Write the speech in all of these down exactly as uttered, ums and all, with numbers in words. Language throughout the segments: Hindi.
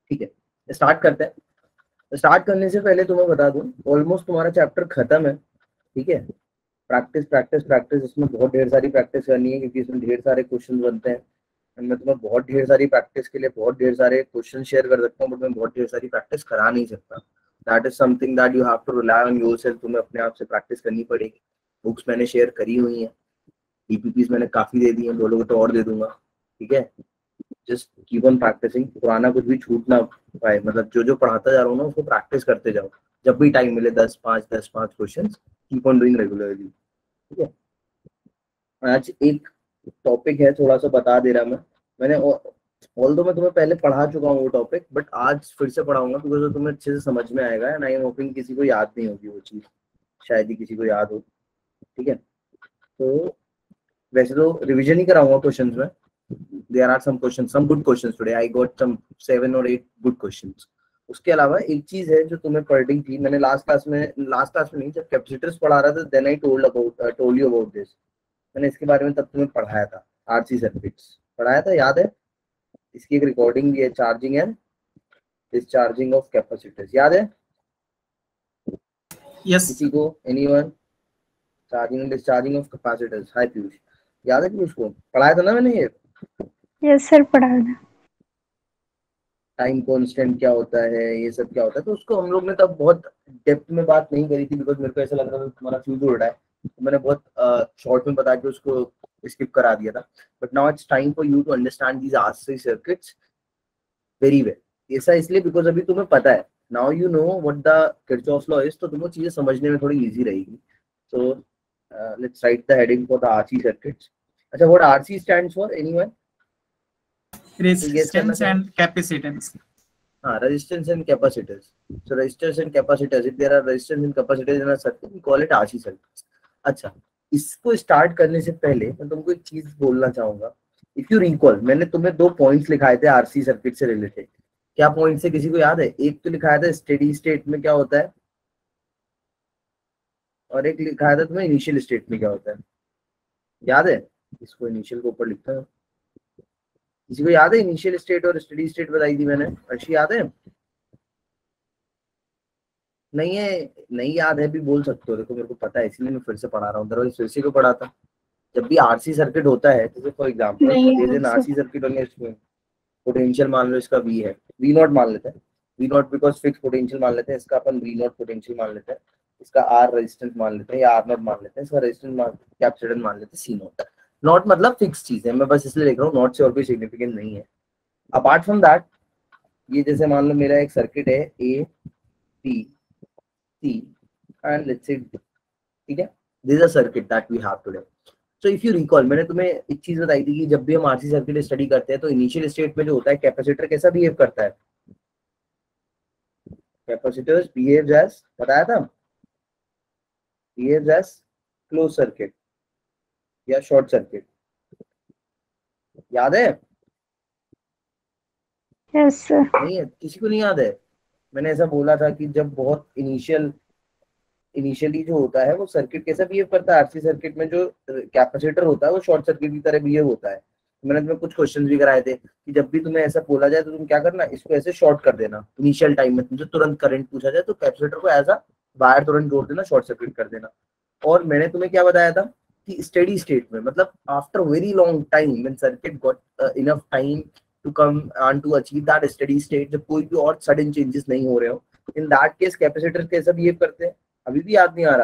ठीक है, स्टार्ट करते हैं। स्टार्ट करने से पहले तुम्हें बता दूं, ऑलमोस्ट तुम्हारा चैप्टर खत्म है, ठीक है। प्रैक्टिस प्रैक्टिस प्रैक्टिस, इसमें बहुत ढेर सारी प्रैक्टिस करनी है क्योंकि इसमें ढेर सारे क्वेश्चन बनते हैं। मैं तुम्हें बहुत ढेर सारी प्रैक्टिस के लिए बहुत ढेर सारे क्वेश्चन शेयर कर सकता हूँ, बट मैं बहुत ढेर सारी प्रैक्टिस करा नहीं सकता। That is something that you have to rely on yourself. तुम्हें अपने आप से प्रैक्टिस करनी पड़ेगी। बुक्स मैंने शेयर करी हुई हैं, डीपीपीस मैंने काफी दे दी हैं, बोलोगे तो और दे दूंगा, ठीक है। जस्ट कीप ऑन प्रैक्टिसिंग, पुराना कुछ भी छूट ना पाए, मतलब जो जो पढ़ाता जा रहा हूँ ना उसको प्रैक्टिस करते जाओ। जब भी टाइम मिले दस पाँच दस पाँच question keep on doing regularly, ठीक है। आज एक टॉपिक है, थोड़ा सा बता दे रहा मैं मैंने ऑल दो मैं तुम्हें पहले पढ़ा चुका हूँ वो टॉपिक, बट आज फिर से पढ़ाऊंगा क्योंकि तो तुम्हें अच्छे से समझ में आएगा एंड आई एम होपिंग किसी को याद नहीं होगी वो चीज़, शायद ही किसी को याद हो, ठीक है। तो वैसे तो रिवीजन ही कराऊंगा क्वेश्चंस में। There are some questions, some good questions today, I got some seven और एट गुड क्वेश्चंस। उसके अलावा एक चीज है जो तुम्हें पढ़नी थी, मैंने लास्ट क्लास में लास्ट क्लास में नहीं, जब कैपेसिटर्स पढ़ा रहा था then I told about told you about this. मैंने इसके बारे में तब तुम्हें पढ़ाया था, आरसी सर्किट्स पढ़ाया था, याद है? इसकी एक रिकॉर्डिंग भी है, charging and discharging of capacitors, याद है? यस किसी को, anyone? Charging and discharging of capacitors, hi Piyush, याद है पीयूष को? पढ़ाया था ना मैंने ये? यस सर, पढ़ाया था। टाइम कांस्टेंट क्या होता है, ये सब क्या होता है, तो उसको हम लोग ने तब बहुत डेप्थ में बात नहीं करी थी बिकॉज मेरे को ऐसा लग रहा था तुम्हारा फ्यूज उड़ रहा है, तो मैंने बहुत शॉर्ट में बता के उसको स्किप करा दिया था। But now it's time for you to understand these RC circuits very well. ऐसा इसलिए बिकॉज अभी तुम्हें पता है, now you know what the Kirchhoff law is, तो तुम्हें चीजें समझने में थोड़ी इजी रहेगी। So let's write the heading for the RC circuits. अच्छा, what RC stands for, anyone? resistance and capacitance. Ah, resistance and capacitors. So resistance and capacitors, if there are resistance and capacitors in a circuit, we call it R C circuits. अच्छा, इसको स्टार्ट करने से पहले मैं तुमको एक चीज बोलना चाहूंगा। इफ यू रिकॉल, मैंने तुम्हें दो पॉइंट्स लिखाए थे आरसी सर्किट से रिलेटेड। क्या पॉइंट्स है, किसी को याद है? एक तो लिखाया था स्टेडी स्टेट में क्या होता है, और एक लिखाया था तुम्हें इनिशियल स्टेट में क्या होता है, याद है? इसको इनिशियल को ऊपर लिखता है। किसी को याद है इनिशियल स्टेट और स्टेडी स्टेट बताई थी मैंने? अर्शी, याद है? नहीं है, नहीं याद है भी बोल सकते हो। देखो मेरे को पता है इसलिए मैं फिर से पढ़ा रहा हूँ, दरअसल फिर से क्यों पढ़ा था। जब भी आरसी सर्किट होता है, जैसे for example there is RC circuit on इसमें पोटेंशियल मान लो इसका वी है, वी नॉट मान लेते हैं, V naught because fix potential मान लेते हैं, इसका अपन वी नॉट पोटेंशियल मान लेते हैं, इसका आर रेजिस्टेंस मान लेते हैं या आर नॉट मान लेते हैं, इसका रेजिस्टेंस मान कैपेसिटेंस मान लेते हैं सी नॉट। नॉट मतलब फिक्स चीज है, मैं बस इसलिए लिख रहा हूँ, नॉट से और कोई सिग्निफिकेंट नहीं है। अपार्ट फ्रॉम दैट, ये जैसे मान लो मेरा एक सर्किट है A B C and let's say, ठीक है, this is a circuit that we have today. So if you recall, मैंने तुम्हें एक चीज बताई थी कि जब भी हम आरसी सर्किट स्टडी करते हैं तो इनिशियल स्टेट में जो होता है कैपेसिटर कैसा बिहेव करता है, कैपेसिटर्स बिहेव्स एज, बताया था, बिहेव्स एज क्लोज सर्किट या शॉर्ट सर्किट, याद है? Yes sir. नहीं है, किसी को नहीं याद है? मैंने ऐसा बोला था कि जब बहुत इनिशियल इनिशियली जो होता है वो सर्किट कैसा बिहेव करता है, आरसी सर्किट में जो कैपेसिटर होता है वो शॉर्ट सर्किट की तरह बिहेव होता है। मैंने तुम्हें कुछ क्वेश्चंस भी कराए थे कि जब भी तुम्हें ऐसा बोला जाए तो तुम क्या करना, इसको ऐसे शॉर्ट कर देना इनिशियल टाइम में, तुमसे तुरंत करंट पूछा जाए तो कैपेसिटर को ऐसा वायर तुरंत जोड़ देना, शॉर्ट सर्किट कर देना। और मैंने तुम्हें क्या बताया था कि स्टेडी स्टेट में, मतलब after very long time when circuit got enough time to come and to achieve that steady state, जब कोई भी और सडन चेंजेस नहीं हो रहे हो, इन दैट केस कैपेसिटर कैसा बिहेव करते हैं, अभी भी याद नहीं आ रहा?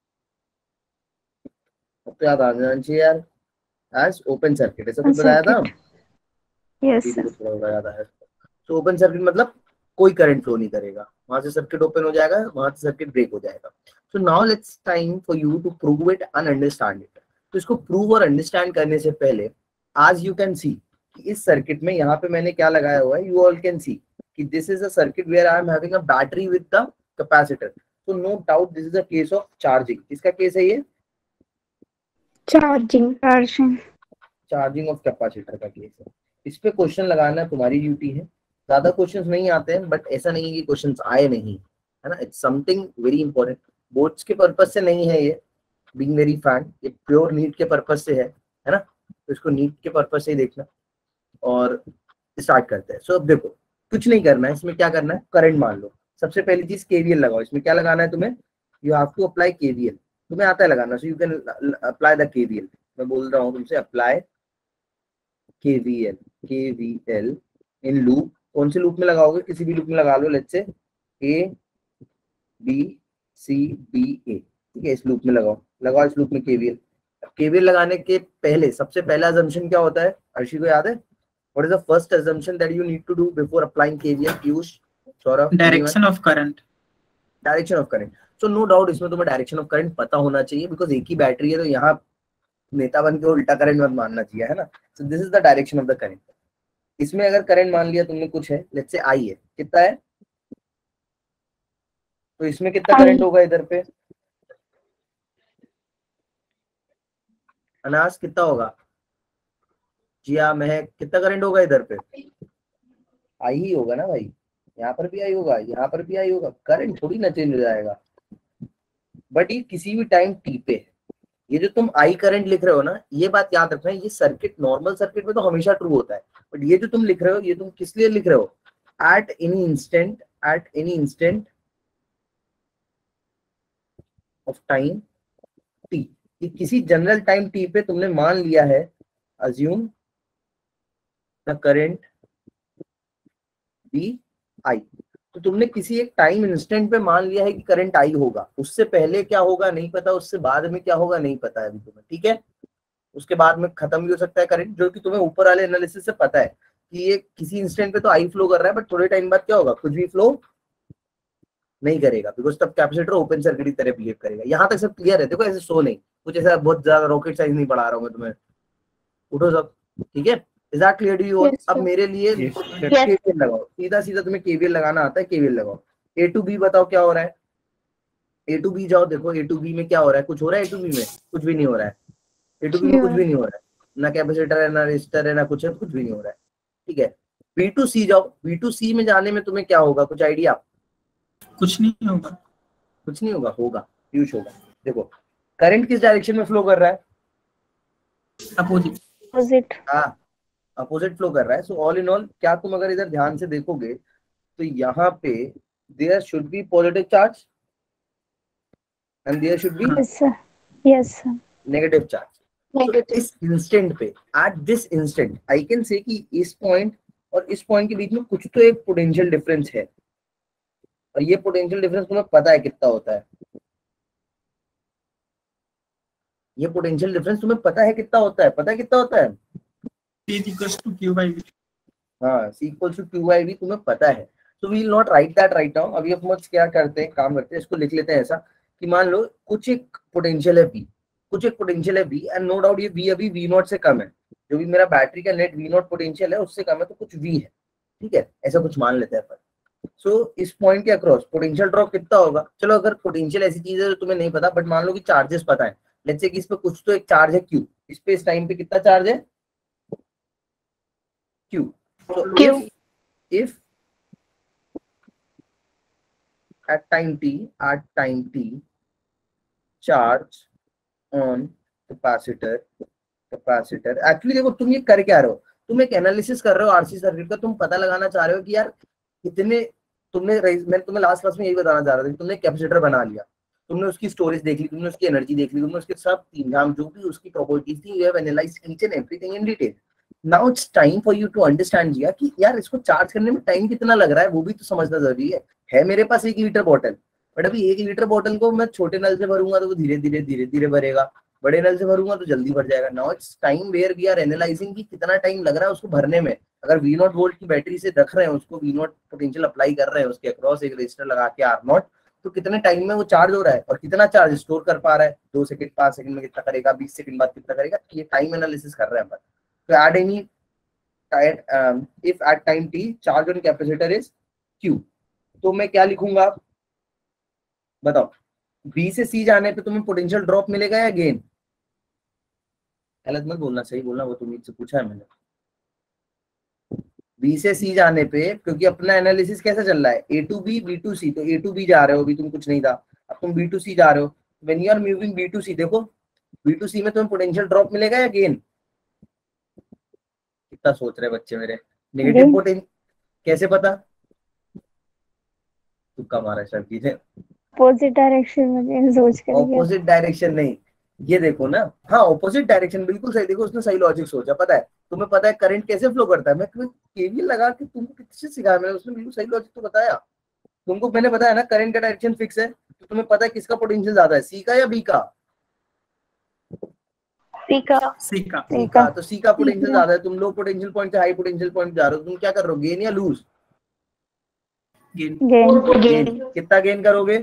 अब तो याद आ जाना चाहिए यार, एज ओपन सर्किट, ऐसा कुछ बताया था? यस दीदी सर। को थोड़ा याद आया। तो ओपन सर्किट मतलब कोई करंट फ्लो नहीं करेगा, वहां से सर्किट ओपन हो जाएगा, वहां से सर्किट ब्रेक हो जाएगा। So now let's time for you to prove it and understand it. तो इसको प्रूव और अंडरस्टैंड करने से पहले, आज यू कैन सी कि इस सर्किट में यहाँ पे मैंने क्या लगाया हुआ है, यू ऑल कैन सी कि this is a circuit where I am having a battery with the capacitor. So no doubt this is a case of charging. किसका केस है ये? Charging charging charging of capacitor का केस है। इस पे क्वेश्चन लगाना तुम्हारी ड्यूटी है। ज्यादा क्वेश्चंस नहीं आते हैं, बट ऐसा नहीं है कि क्वेश्चंस आए नहीं, है ना। It's something very important. Boards के पर्पज से नहीं है ये, बीइंग वेरी फैन, ये प्योर नीट के पर्पज से है, है ना। तो इसको नीट के पर्पज से ही देखना। और स्टार्ट करते हैं। सो अब देखो, कुछ नहीं करना है इसमें, क्या करना है, करंट मान लो। सबसे पहली चीज केवीएल लगाओ। इसमें क्या लगाना है तुम्हें, you have to apply KVL. तुम्हें आता है लगाना, so you can apply the KVL. मैं बोल रहा हूँ तुमसे, apply KVL, KVL in loop. कौन से लूप में लगाओगे, किसी भी लूप में लगा लो, let's say A B C D A, ठीक है, इस लूप में लगाओ, लगाओ इस लूप में केवीएल। केवीएल लगाने के पहले सबसे पहला assumption क्या होता है, अर्शी को याद है? What is the first assumption that you need to do before applying K V L? Piyush, Saurabh, direction of current. Direction of current. So no doubt इसमें तुम्हें डायरेक्शन ऑफ करंट पता होना चाहिए, बिकॉज एक ही बैटरी है, तो यहाँ नेता बन के उल्टा करंट मत मानना चाहिए, है ना। So this is the direction of the current. इसमें अगर करंट मान लिया तुमने कुछ है, लेट्स से आई है, कितना है, तो इसमें कितना करंट होगा इधर पे, अनास कितना होगा, जिया महक कितना करंट होगा इधर पे, आई ही होगा ना भाई। यहाँ पर भी आई होगा, यहाँ पर भी आई होगा, करंट थोड़ी ना चेंज हो जाएगा। बट ये किसी भी टाइम टी पे है। ये जो तुम आई करंट लिख रहे हो ना, ये बात याद रखना, ये सर्किट नॉर्मल सर्किट में तो हमेशा ट्रू होता है, बट ये जो तुम लिख रहे हो, ये तुम किस लिए लिख रहे हो, at any instant, at any instant of time T. ये किसी जनरल टाइम टी पे तुमने मान लिया है, assume the current be I. तो तुमने किसी एक टाइम इंस्टेंट पे मान लिया है कि करंट आई होगा, उससे पहले क्या होगा नहीं पता, उससे बाद में क्या होगा नहीं पता है अभी तुम्हें, ठीक है। उसके बाद में खत्म भी हो सकता है करंट, जो कि तुम्हें ऊपर वाले एनालिसिस से पता है कि ये किसी इंस्टेंट पे तो आई फ्लो कर रहा है, बट थोड़े टाइम बाद क्या होगा, कुछ भी फ्लो नहीं करेगा, बिकॉज तब कैपेसिटर ओपन सर्किट की तरह बिहेव करेगा। यहाँ तक सब क्लियर है? देखो ऐसे सो नहीं, कुछ ऐसा बहुत ज्यादा रॉकेट साइंस नहीं पढ़ा रहा हूँ मैं तुम्हें, उठो सब, ठीक है। Is that clear to you? अब मेरे लिए केवीएल लगाओ, सीधा सीधा तुम्हें केवीएल लगाना आता है, केवीएल लगाओ। ए टू बी बताओ क्या हो रहा है, ए टू बी जाओ, देखो ए टू बी में क्या हो रहा है, कुछ हो रहा है ए टू बी में, कुछ भी नहीं हो रहा है। ए टू बी में कुछ भी नहीं हो रहा है, ना कैपेसिटर है, ना रेजिस्टर है, ना कुछ है, कुछ भी नहीं हो रहा है, ठीक है। बी टू सी जाओ, बी टू सी में जाने में तुम्हें क्या होगा, कुछ आइडिया? कुछ नहीं होगा, कुछ नहीं होगा, होगा ह्यूज होगा। देखो करंट किस डायरेक्शन में फ्लो कर रहा है, अपोजिट। अपोजिट। हाँ, अपोजिट फ्लो कर रहा है। सो ऑल इन ऑल, क्या तुम अगर इधर ध्यान से देखोगे तो यहाँ पे there should be positive charge and there should be yes sir, yes sir, negative charge. Negative. इस इंस्टेंट पे, at this instant, I can say कि इस पॉइंट और इस पॉइंट के बीच में कुछ तो एक पोटेंशियल डिफरेंस है, और ये पोटेंशियल डिफरेंस तुम्हें पता है कितना होता है, ये पोटेंशियल डिफरेंस तुम्हें पता है कितना होता है, पता है कितना होता है? C is equals to Q by V। हाँ, C equals to Q by V तुम्हें पता है। So we will not write that right now। अभी हम क्या करते हैं, काम करते हैं, इसको लिख लेते हैं ऐसा कि मान लो कुछ एक पोटेंशियल है V, कुछ एक पोटेंशियल है V, एंड नो डाउट ये V अभी V नॉट से कम है, जो भी मेरा बैटरी का नेट V नॉट पोटेंशियल है उससे कम है, तो कुछ V है, ठीक है, ऐसा कुछ मान लेते हैं अपन। सो so, इस पॉइंट के अक्रॉस पोटेंशियल ड्रॉप कितना होगा? चलो अगर पोटेंशियल ऐसी चीज है जो तुम्हें नहीं पता, बट मान लो कि चार्जेस पता है, लेट्स से कि इस पे कुछ तो एक चार्ज है Q, इस पे इस टाइम पे कितना चार्ज है Q। So Q. if, if at time t, at time t, charge on capacitor, capacitor, actually देखो तुम ये कर क्या रहे हो, तुम एक एनालिसिस कर रहे हो आरसी सर्किट का, तुम पता लगाना चाह रहे हो कि यार कितने, तुमने, मैं तुम्हें लास्ट क्लास में यही बताना चाह रहा था कि तुमने कैपेसिटर बना लिया, तुमने उसकी स्टोरेज देख ली, तुमने उसकी एनर्जी देख ली, तुमने उसके सब तीन जाम जो भी उसकी प्रॉपर्टीज थी, you have analysed each and everything in detail. Now it's time for you to understand जिया कि यार इसको चार्ज करने में टाइम कितना लग रहा है, वो भी तो समझना जरूरी है। है मेरे पास एक लीटर बॉटल, बट अभी एक लीटर बॉटल को मैं छोटे नल से भरूंगा तो वो धीरे धीरे धीरे धीरे भरेगा, बड़े नल से भरूंगा तो जल्दी भर जाएगा। Now it's time where we are analysing कि कितना टाइम लग रहा है उसको भरने में। अगर वी नॉट वोल्ट की बैटरी से रख रहे हैं उसको, वी नॉट पोटेंशियल अप्लाई कर रहे हैं उसके अक्रॉस एक रेजिस्टर लगा के आर नॉट, तो कितने टाइम में वो चार्ज हो रहा है और कितना चार्ज स्टोर कर पा रहा है, दो सेकंड पांच सेकंड में कितना करेगा, बीस सेकंड बाद कितना करेगा, ये टाइम एनालिसिस कर रहे हैं अपन। तो at any if at time T charge on capacitor is Q, तो मैं क्या लिखूंगा बताओ? B से C जाने पे तुम्हें पोटेंशियल ड्रॉप मिलेगा या गेन? गलत मत बोलना, सही बोलना, वो तुमसे पूछा है मैंने। B से C जाने पे, क्योंकि अपना एनालिसिस कैसा चल रहा है, A to B, B to C, तो A टू B जा रहे हो, अभी तुम कुछ नहीं था, अब तुम B टू C जा रहे हो। When you are moving B to C, देखो B टू C में तुम्हें पोटेंशियल ड्रॉप मिलेगा या गेन? कितना सोच रहे बच्चे मेरे, नेगेटिव पोटेंशियल, कैसे पता? तुक्का मारा सर जी ने। अपोजिट डायरेक्शन में सोच कर गया। ऑपोजिट डायरेक्शन नहीं, ये देखो ना, हाँ ऑपोजिट डायरेक्शन बिल्कुल सही। देखो उसने सही लॉजिक सोचा। पता है तुम्हें पता है करंट कैसे फ्लो करता है? मैं तुम्हें केवीएल लगा के तुमको किससे सिखाया मैंने? उसने बिल्कुल सही लॉजिक तो बताया तुमको। मैंने बताया ना करंट का डायरेक्शन फिक्स है, तो तुम्हें पता है किसका पोटेंशियल ज्यादा है, सी का या बी का? सी का। सी का। सी का। तो सी का पोटेंशियल ज्यादा है, तुम लो पोटेंशियल पॉइंट से हाई पोटेंशियल पॉइंट जा रहे हो, तुम क्या कर रहे हो, गेन या लूज? गेन। गेन। गेन। कितना गेन करोगे?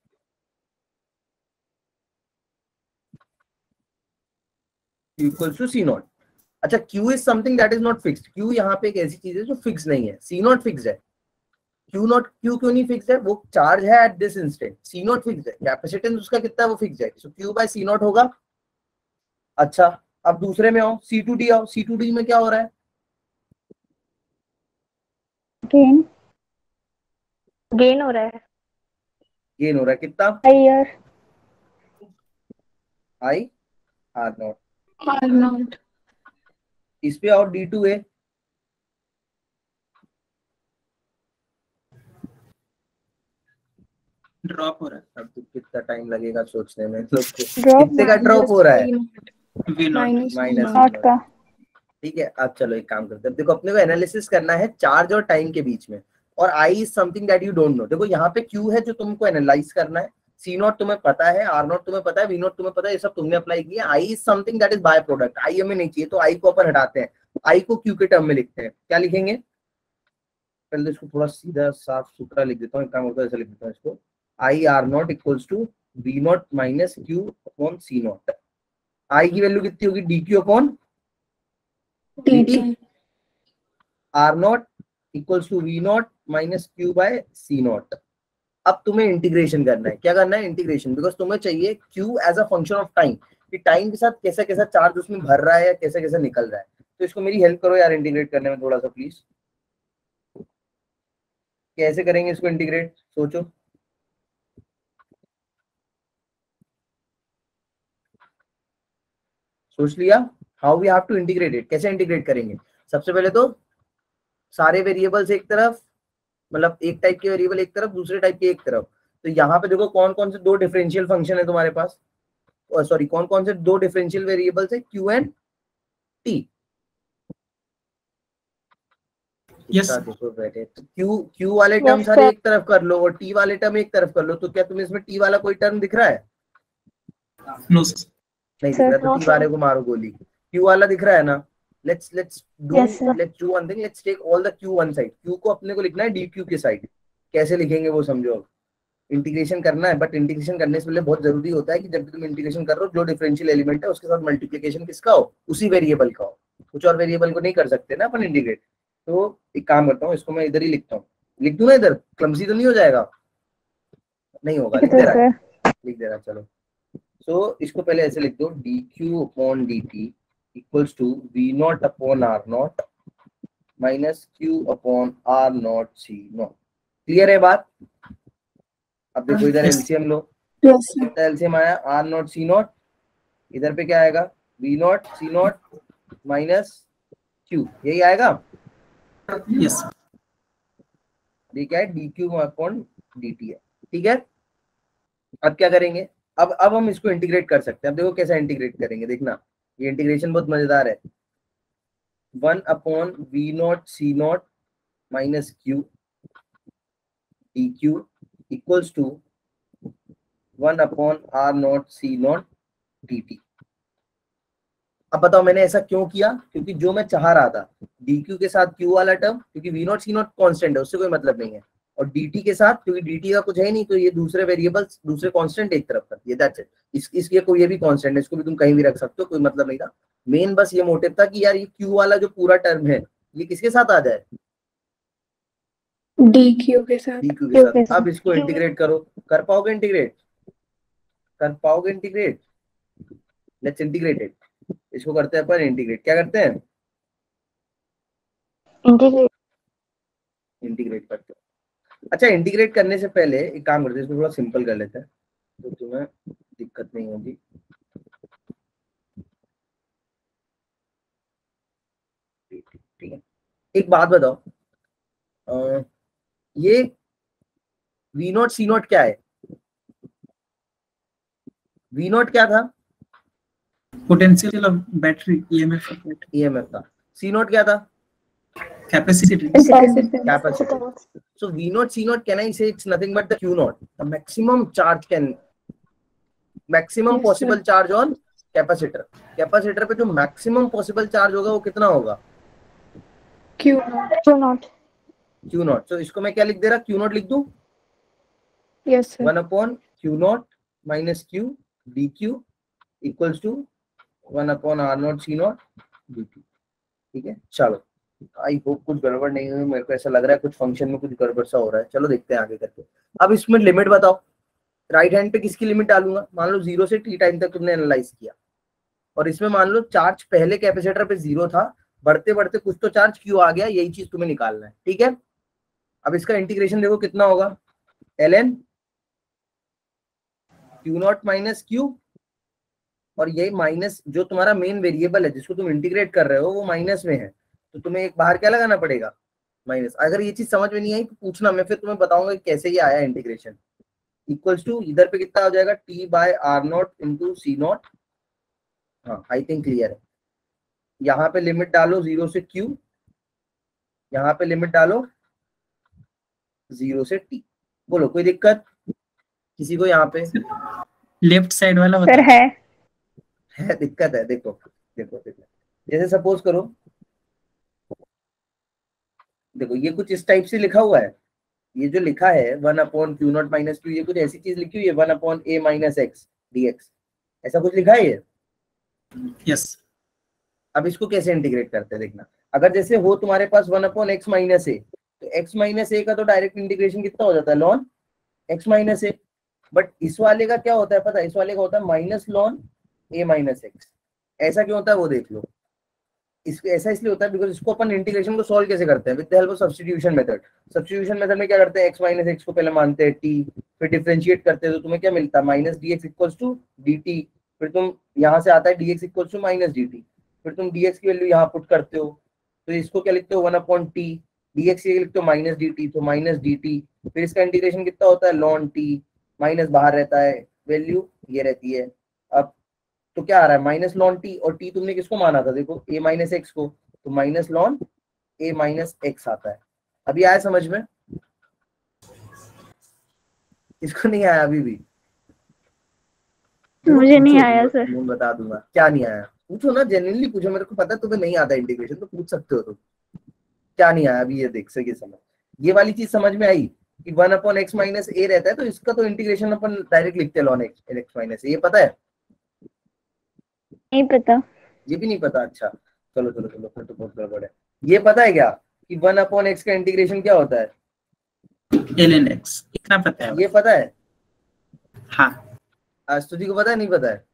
Equal to C naught. अच्छा Q is something that is not fixed. Q यहाँ पे एक ऐसी चीज है जो फिक्स नहीं है। सी नॉट फिक्स है। Q नॉट Q क्यों नहीं फिक्स है? वो चार्ज है at this instant. C naught fix है, कैपेसिटेंस उसका कितना है वो फिक्स है, so Q by C naught होगा। अच्छा अब दूसरे में आओ, सी टू डी आओ। सी टू डी में क्या हो रहा है? गेन। गेन हो रहा है। गेन हो रहा है कितना? Higher. I R naught. R naught. इस पे आओ डी टू ए। ड्रॉप हो रहा अब तो कितना टाइम लगेगा सोचने में लोग को। ड्रॉप कितने का ड्रॉप हो रहा है? है। V naught. Minus minus naught का। ठीक है। अब चलो एक काम करते हैं, देखो अपने को एनालिसिस करना है चार्ज और टाइम के बीच में, और I is something that you don't know. देखो यहाँ पे क्यू है जो तुमको एनालाइज करना है, सी नॉट तुम्हें पता है, आर नॉट तुम्हें पता है, वी नॉट तुम्हें पता है, ये सब तुमने अप्लाई किया। I is something that is by product. I हमें नहीं चाहिए, तो आई को अपन हटाते हैं, आई को क्यू के टर्म में लिखते हैं। क्या लिखेंगे? पहले तो इसको थोड़ा सीधा साफ सुथरा लिख देता हूँ, एक काम करता हूँ ऐसा लिख देता हूँ इसको, I R naught equals to V naught minus Q upon C naught. I की वैल्यू कितनी होगी? D Q upon dt। R naught equals to V naught minus Q by C naught. अब तुम्हें इंटीग्रेशन करना है। क्या करना है? इंटीग्रेशन। बिकॉज तुम्हें चाहिए Q as a function of time, कि टाइम के साथ कैसा कैसा चार्ज उसमें भर रहा है या कैसा कैसा निकल रहा है। तो इसको मेरी हेल्प करो यार इंटीग्रेट करने में थोड़ा सा प्लीज। कैसे करेंगे इसको इंटीग्रेट, सोचो। सोच लिया? How we have to integrate it, कैसे इंटीग्रेट करेंगे? सबसे पहले तो सारे वेरिएबल्स एक तरफ, मतलब एक टाइप के वेरिएबल एक तरफ, दूसरे टाइप के एक तरफ। तो यहाँ पे देखो कौन कौन से दो डिफरेंशियल फंक्शन है तुम्हारे पास, सॉरी कौन कौन से दो डिफरेंशियल वेरिएबल्स है, क्यू एंड टी। Yes. देखो बैठे क्यू क्यू वाले Yes, टर्म सारे sir. एक तरफ कर लो और टी वाले टर्म एक तरफ कर लो। तो क्या तुम्हें इसमें टी वाला कोई टर्म दिख रहा है? नो। नहीं दिख Sir, रहा, तो no, टी sir. वाले को मारो गोली। क्यू वाला दिख रहा है ना? Let's let's do Yes, sir. Let's do one thing, let's take all the Q one side. Q को अपने को लिखना है डी क्यू के साइड। कैसे लिखेंगे वो समझो। अब इंटीग्रेशन करना है, बट इंटीग्रेशन करने से पहले बहुत जरूरी होता है कि जब भी तुम इंटीग्रेशन कर रहे हो, जो डिफरेंशियल एलिमेंट है उसके साथ मल्टीप्लिकेशन किसका हो, उसी वेरिएबल का हो। कुछ और वेरिएबल को नहीं कर सकते ना अपन इंटीग्रेट। तो एक काम करता हूँ, इसको मैं इधर ही लिखता हूँ। लिख दूं ना इधर? क्लमसी तो नहीं हो जाएगा? नहीं होगा, लिख ठीक दे है रहा है, सर। लिख दे रहा है, चलो। सो इसको पहले ऐसे लिख दो, D Q upon D T equals to V naught upon are naught minus Q upon are naught C naught. Clear है बात? अब देखो इधर Yes. एलसीएम लो। Yes sir. कितना एलसीएम आया? आर नॉट सी नॉट। इधर पे क्या आएगा? वी नॉट सी नॉट माइनस क्यू, यही आएगा। Yes. ये क्या है? D Q upon D T है। ठीक है। अब क्या करेंगे? अब अब हम इसको इंटीग्रेट कर सकते हैं। अब देखो कैसा इंटीग्रेट करेंगे, देखना ये इंटीग्रेशन बहुत मजेदार है। One upon V naught C naught minus Q D Q equals to one upon are naught C naught D T. अब बताओ मैंने ऐसा क्यों किया? क्योंकि जो मैं चाह रहा था dq के साथ q वाला टर्म, क्योंकि v नॉट सी नॉट कॉन्स्टेंट है उससे कोई मतलब नहीं है, और dt के साथ, क्योंकि dt का कुछ है ही नहीं, तो ये दूसरे वेरिएबल्स दूसरे कांस्टेंट एक तरफ कर दिए, दैट्स इट। इस इसके कोई ये भी कांस्टेंट है, इसको भी तुम कहीं भी रख सकते हो, कोई मतलब नहीं था। मेन बस ये मोटिव था कि यार ये q वाला जो पूरा टर्म है ये किसके साथ आ जाए? डी क्यू के साथ। dq के साथ। अब इसको इंटीग्रेट करो। कर पाओगे इंटीग्रेट? कर पाओगे इंटीग्रेट? Let's integrate it. इसको करते हैं अपन इंटीग्रेट। क्या करते हैं? इंटीग्रेट। इंटीग्रेट करते हैं। अच्छा इंटीग्रेट करने से पहले एक काम करते हैं, इसको थोड़ा सिंपल कर लेते हैं तो तुम्हें दिक्कत नहीं होगी। ठीक है। एक बात बताओ, अ, ये वी नॉट सी नॉट क्या है? वी नॉट क्या था? Potential of battery, E M F of battery. EMF था। सी नॉट क्या था? Capacity. Capacity. So V naught C naught, can I say it's nothing but the Q naught, the maximum charge can maximum Yes, possible sir. charge on capacitor. Capacitor पे जो maximum possible charge होगा वो कितना होगा? Q naught. Q naught. Q naught. So इसको मैं क्या लिख दे रहा? Q naught लिख दूं? Yes, sir. one upon Q naught minus Q dq equals to one upon R naught C naught dt. ठीक है, चलो आई होप कुछ गड़बड़ नहीं हुई। मेरे को ऐसा लग रहा है कुछ फंक्शन में कुछ गड़बड़ सा हो रहा है। चलो देखते हैं आगे करके। अब इसमें लिमिट बताओ, राइट हैंड पे किसकी लिमिट डालूंगा? मान लो जीरो से टी टाइम तक तुमने एनालाइज किया और इसमें मान लो चार्ज पहले कैपेसिटर पे जीरो था, बढ़ते बढ़ते कुछ तो चार्ज क्यू आ गया, यही चीज तुम्हें निकालना है। ठीक है, अब इसका इंटीग्रेशन देखो कितना होगा? L N q naught minus q, और यही माइनस जो तुम्हारा मेन वेरिएबल है जिसको तुम इंटीग्रेट कर रहे हो वो माइनस में है, तो तुम्हें एक बाहर क्या लगाना पड़ेगा? माइनस। अगर ये चीज समझ में नहीं आई तो पूछना, मैं फिर तुम्हें बताऊंगा कि कैसे ये आया इंटीग्रेशन। इक्वल्स टू इधर पे कितना हो जाएगा? T by are naught into c naught. हाँ आई थिंक क्लियर है। यहाँ पे लिमिट डालो जीरो से क्यू, यहाँ पे लिमिट डालो जीरो से टी। बोलो कोई दिक्कत किसी को? यहाँ पे लेफ्ट साइड वाला सर बता। है है दिक्कत है? देखो देखो देखो, जैसे सपोज करो, देखो ये कुछ इस टाइप से लिखा हुआ है। ये जो लिखा है one upon Q naught minus q, ये कुछ ऐसी चीज लिखी हुई है one upon a minus x d x, ऐसा कुछ लिखा है ये। यस। अब इसको कैसे इंटीग्रेट करते हैं देखना। अगर जैसे हो तुम्हारे पास one upon x minus a, तो एक्स माइनस ए का तो डायरेक्ट इंटीग्रेशन कितना हो जाता है? Lon x minus a. But इस वाले का क्या होता है पता है? इस वाले का होता है minus lon a minus x. ऐसा क्यों होता है वो देख लो। इसको ऐसा इसलिए होता है बिकॉज इसको अपन इंटीग्रेशन को सॉल्व कैसे करते हैं? With the help of substitution method. Substitution method में क्या करते हैं? एक्स माइनस एक्स को पहले मानते हैं टी, फिर डिफरेंशिएट करते हैं तो तुम्हें क्या मिलता है? Minus d x equals to d t. फिर तुम यहाँ से आता है d x equals to minus D t, फिर तुम डी एक्स की वैल्यू यहाँ पुट करते हो तो इसको क्या लिखते हो? One upon t, d x की लिखते हो माइनस डी टी, तो माइनस डी टी। फिर इसका इंटीग्रेशन कितना होता है? लॉन टी, माइनस बाहर रहता है, वैल्यू ये रहती है। अब तो क्या आ रहा है? माइनस लॉन टी, और टी तुमने किसको माना था? देखो ए माइनस एक्स को, तो minus lon a minus x आता है। अभी आया समझ में? इसको नहीं आया अभी भी? मुझे नहीं आया सर। मैं बता दूंगा क्या नहीं आया। पूछो ना, जेन्युइनली पूछो, मेरे को पता है तुम्हें नहीं आता इंटीग्रेशन तो पूछ सकते हो तुम। क्या नहीं आया अभी? ये देख सके समझ, ये वाली चीज समझ में आई कि one upon x minus a रहता है तो इसका तो इंटीग्रेशन अपन डायरेक्ट लिखते हैं lon x x minus a. ये पता है? नहीं पता। ये भी नहीं पता? अच्छा चलो चलो चलो, फिर तो बहुत गड़बड़ है। ये पता है क्या कि वन अपॉन एक्स का इंटीग्रेशन क्या होता है? एल एन एक्स, इतना पता है। ये पता है? हाँ। स्तुति को पता है? नहीं पता है?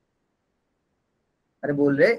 अरे बोल रहे।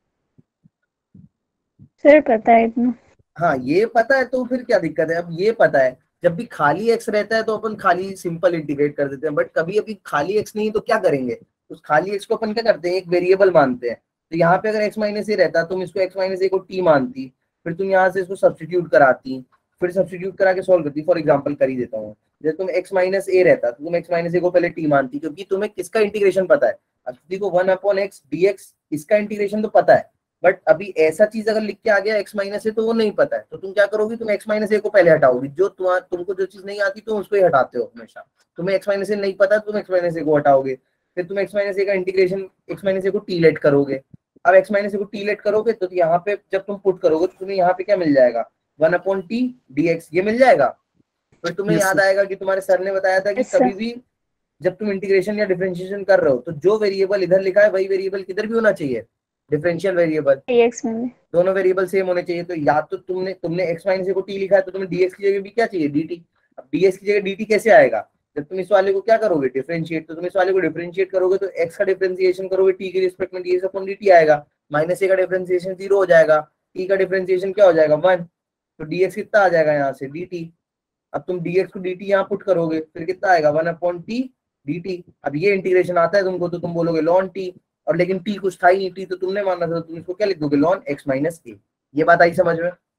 सर पता है इतना। हाँ ये पता है तो फिर क्या दिक्कत है? अब ये पता है, जब भी खाली एक्स रहता है तो अपन खाली सिंपल इंटीग्रेट कर देते हैं, बट कभी अभी खाली एक्स नहीं तो क्या करेंगे? उस खाली एक्स को अपन क्या करते हैं? एक वेरिएबल मानते हैं। तो यहाँ पे अगर एक्स माइनस ए रहता तुम इसको एक्स माइनस ए को टी मानती, फिर तुम यहाँ से इसको सब्स्टिट्यूट कराती, फिर सब्स्टिट्यूट करा के सॉल्व करती। फॉर एग्जाम्पल कर ही देता हूँ, जैसे तुम एक्स माइनस ए रहता तो तुम एक्स माइनस ए को पहले टी मानती, क्योंकि तुम्हें किसका इंटीग्रेशन पता है? अस्तुति को one upon x d x, इसका इंटीग्रेशन तो पता है, बट अभी ऐसा चीज अगर लिख के आ गया एक्स माइनस ए तो वो नहीं पता है, तो तुम क्या करोगी? तुम एक्स माइनस ए को पहले हटाओगी। जो तुम तुमको जो चीज नहीं आती तुम उसको ही हटाते हो हमेशा। तुम्हें एक्स माइनस ए नहीं पता तुम एक्स माइनस ए को हटाओगे, फिर तुम एक्स माइनस ए का इंटीग्रेशन एक्स माइनस ए को टी लेट करोगे। अब एक्स माइनस ए को टी लेट करोगे तो यहाँ पे जब तुम पुट करोगे तो तुम्हें यहाँ पे क्या मिल जाएगा? One upon t d x, ये मिल जाएगा। फिर तुम्हें Yes, याद sir. आएगा कि तुम्हारे सर ने बताया था कि Yes, sir. कभी भी जब तुम इंटीग्रेशन या डिफरेंशिएशन कर रहे हो तो जो वेरिएबल इधर लिखा है वही वेरिएबल किधर भी होना चाहिए, डिफरेंशियल वेरिएबल। dx में भी। दोनों वेरिएबल सेम होने चाहिए। तो या तो तुमने तुमने x माइनस ए को t लिखा है तो तुम्हें dx की जगह भी क्या चाहिए? dt। अब dx की जगह dt कैसे आएगा? जब तुम इस वाले को क्या करोगे? डिफरेंशिएट। तो तुम इस वाले को डिफरेंशिएट करोगे तो x का डिफरेंशिएशन करोगे t के रिस्पेक्ट में, dx अपॉन dt आएगा। माइनस ए का डिफरेंशिएशन जीरो हो जाएगा, t का डिफरेंशिएशन क्या हो जाएगा? वन। तो dx कितना आ जाएगा यहाँ से? dt। अब तुम dx को dt यहाँ पुट करोगे फिर कितना आएगा? One upon t dt। अब ये इंटीग्रेशन आता है तुमको तो तुम बोलोगे लॉन टी, और लेकिन t कुछ था ही नहीं, t तो तुमने माना था तो तुम इसको क्या लिख दोगे? Lon x minus a. ये बात आई समझ में?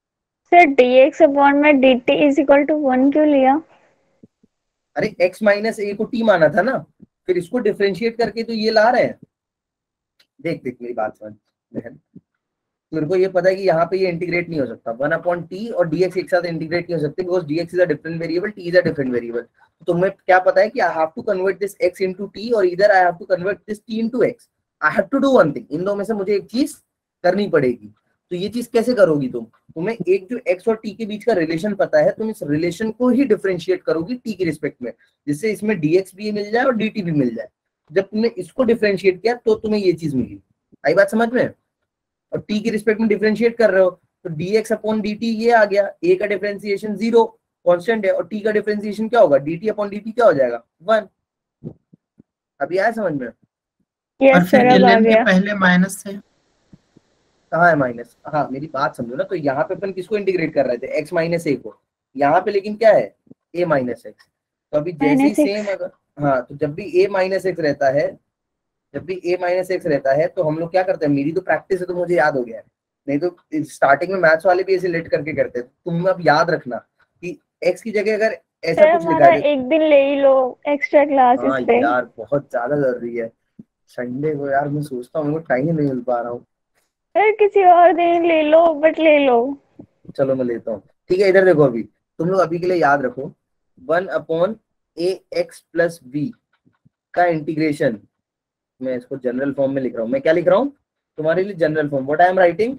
सर dx अपॉन में dt is equal to one क्यों लिया? अरे x माइनस ए को t माना था ना, फिर इसको डिफरेंशिएट करके तो ये ला रहे हैं। देख देख मेरी बात समझ बहन, मेरे को ये पता है कि यहाँ पे ये इंटीग्रेट नहीं हो सकता, वन अपॉन टी और dx एक साथ इंटीग्रेट नहीं हो सकते, because dx is a different variable, t is a different variable. तो तुम्हें क्या पता है कि I have to convert this x into t और इधर I have to convert this t into x। I have to do one thing, इन दो में से मुझे एक चीज करनी पड़ेगी। तो ये चीज कैसे करोगी तुम? तुम्हें एक जो x और t के बीच का रिलेशन पता है, तुम इस रिलेशन को ही डिफरेंशिएट करोगी t के रिस्पेक्ट में, जिससे इसमें dx भी मिल जाए और dt भी मिल जाए। जब तुमने इसको डिफरेंशिएट किया तो तुम्हें ये चीज मिली। आई बात समझ में? और t के रिस्पेक्ट में डिफरेंशिएट कर रहे हो तो dx अपॉन dt ये आ गया, a का डिफरेंशिएशन जीरो कांस्टेंट है और t का डिफरेंशिएशन क्या होगा, dt अपॉन dt क्या हो जाएगा, वन। अभी आया समझ में? और यस फिर सर अब आ ln के गया। पहले माइनस थे। कहाँ है माइनस? हाँ मेरी बात समझो ना, तो यहाँ पे अपन किसको इंटीग्रेट कर रहे थे, x माइनस ए को, यहाँ पे लेकिन क्या है, a माइनस एक्स। तो अभी जैसे ही माइनस सेम एक्स अगर, हाँ तो जब भी a माइनस एक्स रहता है, जब भी a माइनस एक्स रहता है तो हम लोग क्या करते हैं, मेरी तो प्रैक्टिस है तो मुझे याद हो गया है, नहीं तो स्टार्टिंग में मैथ्स वाले भी ऐसे लेट करके करते हैं। तुम अब याद रखना कि x की जगह अगर ऐसा सर कुछ लिखा हमारा है, एक दिन ले ही लो एक्स्ट्रा क्लासेस हाँ पे। यार बहुत ज्यादा जरूरी है संडे को, यार मैं सोचता हूँ मेरे को टाइम ही नहीं मिल पा रहा हूँ। सर किसी और दिन ले लो, बट ले लो। चलो मैं लेता हूँ, ठीक है। इधर देखो, अभी तुम लोग अभी के लिए याद रखो, one upon a x plus b का इंटीग्रेशन, मैं इसको जनरल फॉर्म में लिख रहा हूँ। मैं क्या लिख रहा हूँ तुम्हारे लिए, general form. What I am writing,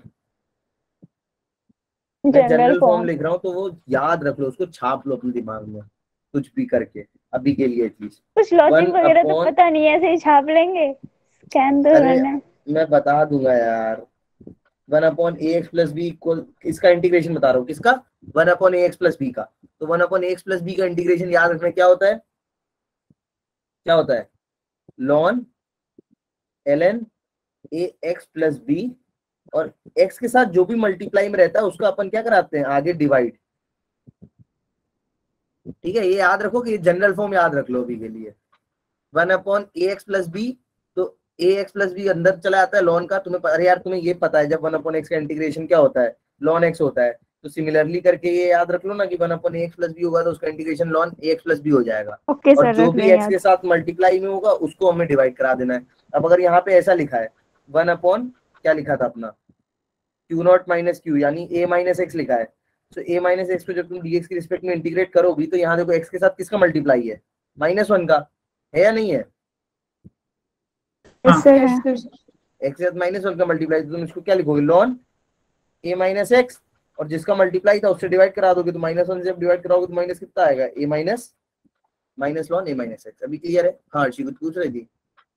मैं जनरल जनरल फॉर्म फॉर्म। लिख रहा हूँ, तो वो याद रख लो, उसको छाप लो अपने दिमाग में कुछ भी करके, अभी के लिए एटलीस्ट। कुछ लॉजिक वन वगैरह तो अपॉन, पता नहीं है, ऐसे ही छाप लेंगे, स्कैन तो अरे करना है। मैं बता दूंगा यार, one upon a x plus b equal, इसका इंटीग्रेशन बता रहा हूँ, किसका, one upon a x plus b का। तो one upon a x plus b का इंटीग्रेशन याद रखना क्या होता है, क्या होता है, lon l n a x plus b, और x के साथ जो भी मल्टीप्लाई में रहता है उसका अपन क्या कराते हैं आगे, डिवाइड। ठीक है, ये याद रखो कि ये जनरल फॉर्म याद रख लो अभी के लिए। One upon a x plus b, तो ए एक्स प्लस बी अंदर चला जाता है लॉन का, तुम्हें अरे यार तुम्हें ये पता है जब वन अपॉन एक्स का इंटीग्रेशन क्या होता है, लॉन एक्स होता है। तो सिमिलरली करके ये याद रख लो ना कि one upon x plus b होगा तो उसका integration lon a x plus b हो जाएगा, ओके और सर जो रख भी लें एक्स याद। के साथ मल्टीप्लाई में होगा उसको हमें डिवाइड करा देना है। अब अगर यहाँ पे ऐसा लिखा है, वन अपॉन क्या लिखा था अपना, क्यू नॉट माइनस क्यू, यानी ए माइनस एक्स लिखा है, तो ए माइनस एक्स को जब तुम डीएक्स के रिस्पेक्ट में इंटीग्रेट करोगी तो यहाँ देखो एक्स के साथ किसका मल्टीप्लाई है, माइनस वन का, है या नहीं है, यस सर है। एक्स के साथ माइनस वन का मल्टीप्लाई, तो तुम इसको क्या लिखोगे, लॉन ए माइनस एक्स, और जिसका मल्टीप्लाई था उससे डिवाइड करा दोगे, तो माइनस वन से जब डिवाइड कराओगे तो माइनस कितना आएगा, a minus minus lon a minus x. अभी क्लियर है? हाँ अर्शी कुछ पूछ रही थी?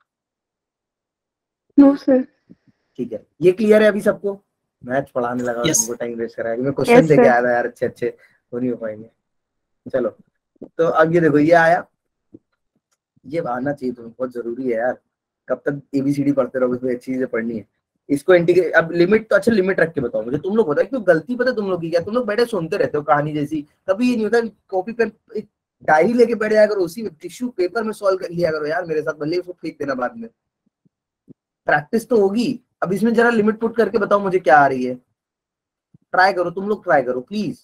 No sir. ठीक है, ये क्लियर है अभी सबको? मैथ्स पढ़ाने लगा और Yes. तुमको टाइम वेस्ट कराया, मैं क्वेश्चन Yes, देके sir. आया था यार, अच्छे अच्छे हो नहीं हो पाएंगे। चलो तो अब ये देखो, ये आया, ये आना चाहिए तुम्हें, बहुत जरूरी है यार, कब तक एबीसीडी पढ़ते रहोगे, तो अच्छी चीजें पढ़नी है। इसको इंटीग्रेट, अब लिमिट तो अच्छा लिमिट रख के बताओ मुझे, तुम लोग बताओ क्यों गलती पता है तुम लोग की क्या, तुम लोग बैठे सुनते रहते हो कहानी जैसी, कभी ये नहीं होता कॉपी पेन डायरी लेके बैठ जाया करो, उसी टिश्यू पेपर में सॉल्व कर लिया करो यार मेरे साथ, भले उसको फेंक देना बाद में, प्रैक्टिस तो होगी। अब इसमें जरा लिमिट पुट करके बताओ मुझे क्या आ रही है, ट्राई करो तुम लोग, ट्राई करो प्लीज।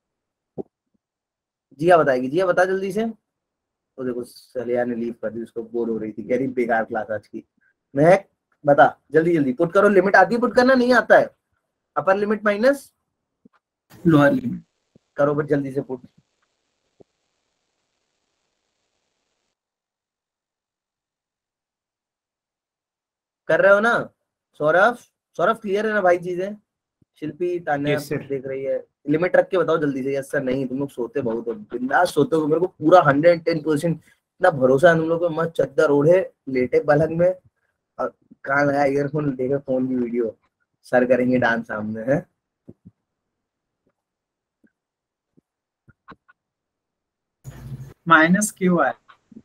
जिया बताएगी, जिया बता जल्दी से। तो देखो सलिया ने लीव कर दी, उसको बोर हो रही थी, कह रही बेकार क्लास आज की। मैं बता जल्दी जल्दी पुट करो, लिमिट आती है पुट करना, नहीं आता है, upper limit minus lower limit. करो बट जल्दी से पुट। कर रहे हो ना सौरभ? सौरभ क्लियर है ना भाई चीजें? शिल्पी तान्या Yes, sir. देख रही है, लिमिट रख के बताओ जल्दी से। Yes sir. नहीं तुम लोग सोते बहुत हो, बिंदास सोते हो, मेरे को पूरा हंड्रेड टेन परसेंट इतना भरोसा है तुम लोग को, मस्त चद्दर ओढ़े लेटे पलंग में और कान लगाया ईयरफोन, देखे फोन की वीडियो, सर करेंगे डांस सामने है। माइनस क्यू आया,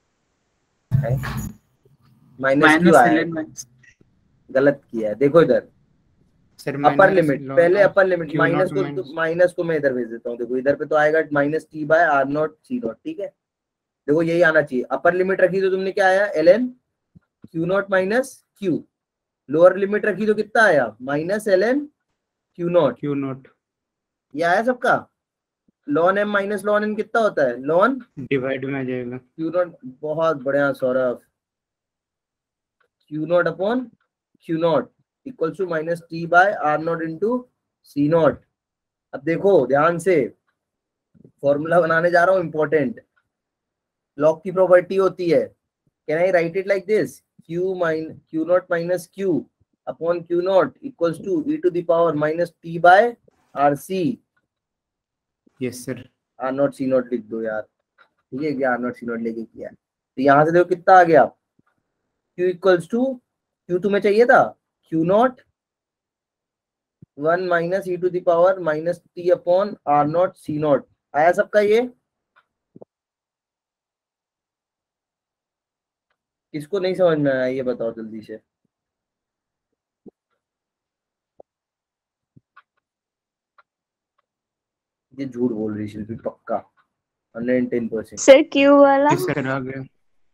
माइनस क्यों माइनस आया? L minus. गलत किया है, देखो इधर सर अपर लिमिट, पहले upper limit, q minus naught को माइनस को मैं इधर भेज देता हूँ, देखो इधर पे तो आएगा minus T by are naught C naught, ठीक है, देखो यही आना चाहिए। अपर लिमिट रखी तो तुमने क्या आया, l N q naught minus q, lower limit रखी तो कितना आया, minus l N q naught, q naught ये आया सबका? Lon m minus lon n कितना होता है? लॉन डिवाइड में आ जाएगा। क्यू नॉट, बहुत बढ़िया Saurabh, q naught upon Q naught equal to minus T by are naught into c naught. अब देखो ध्यान से, फॉर्मूला बनाने जा रहा हूं, इंपॉर्टेंट। लॉग की प्रॉपर्टी होती है, can I write it like this, q mine q naught minus Q upon Q naught equals to e to the power minus T by r c. Yes sir. R naught C naught लिख दो यार, ठीक है, आर नॉट सी नॉट लेके किया। तो यहाँ से देखो कितना आ गया, q इक्वल्स टू, q तुम्हें चाहिए था q naught one minus e to the power minus t upon are naught C naught. आया सबका? ये किसको नहीं समझ में आया ये बताओ जल्दी से। ये झूठ बोल रही शिल्पी, पक्का hundred and ten percent. Sir q वाला यस सर आ गया।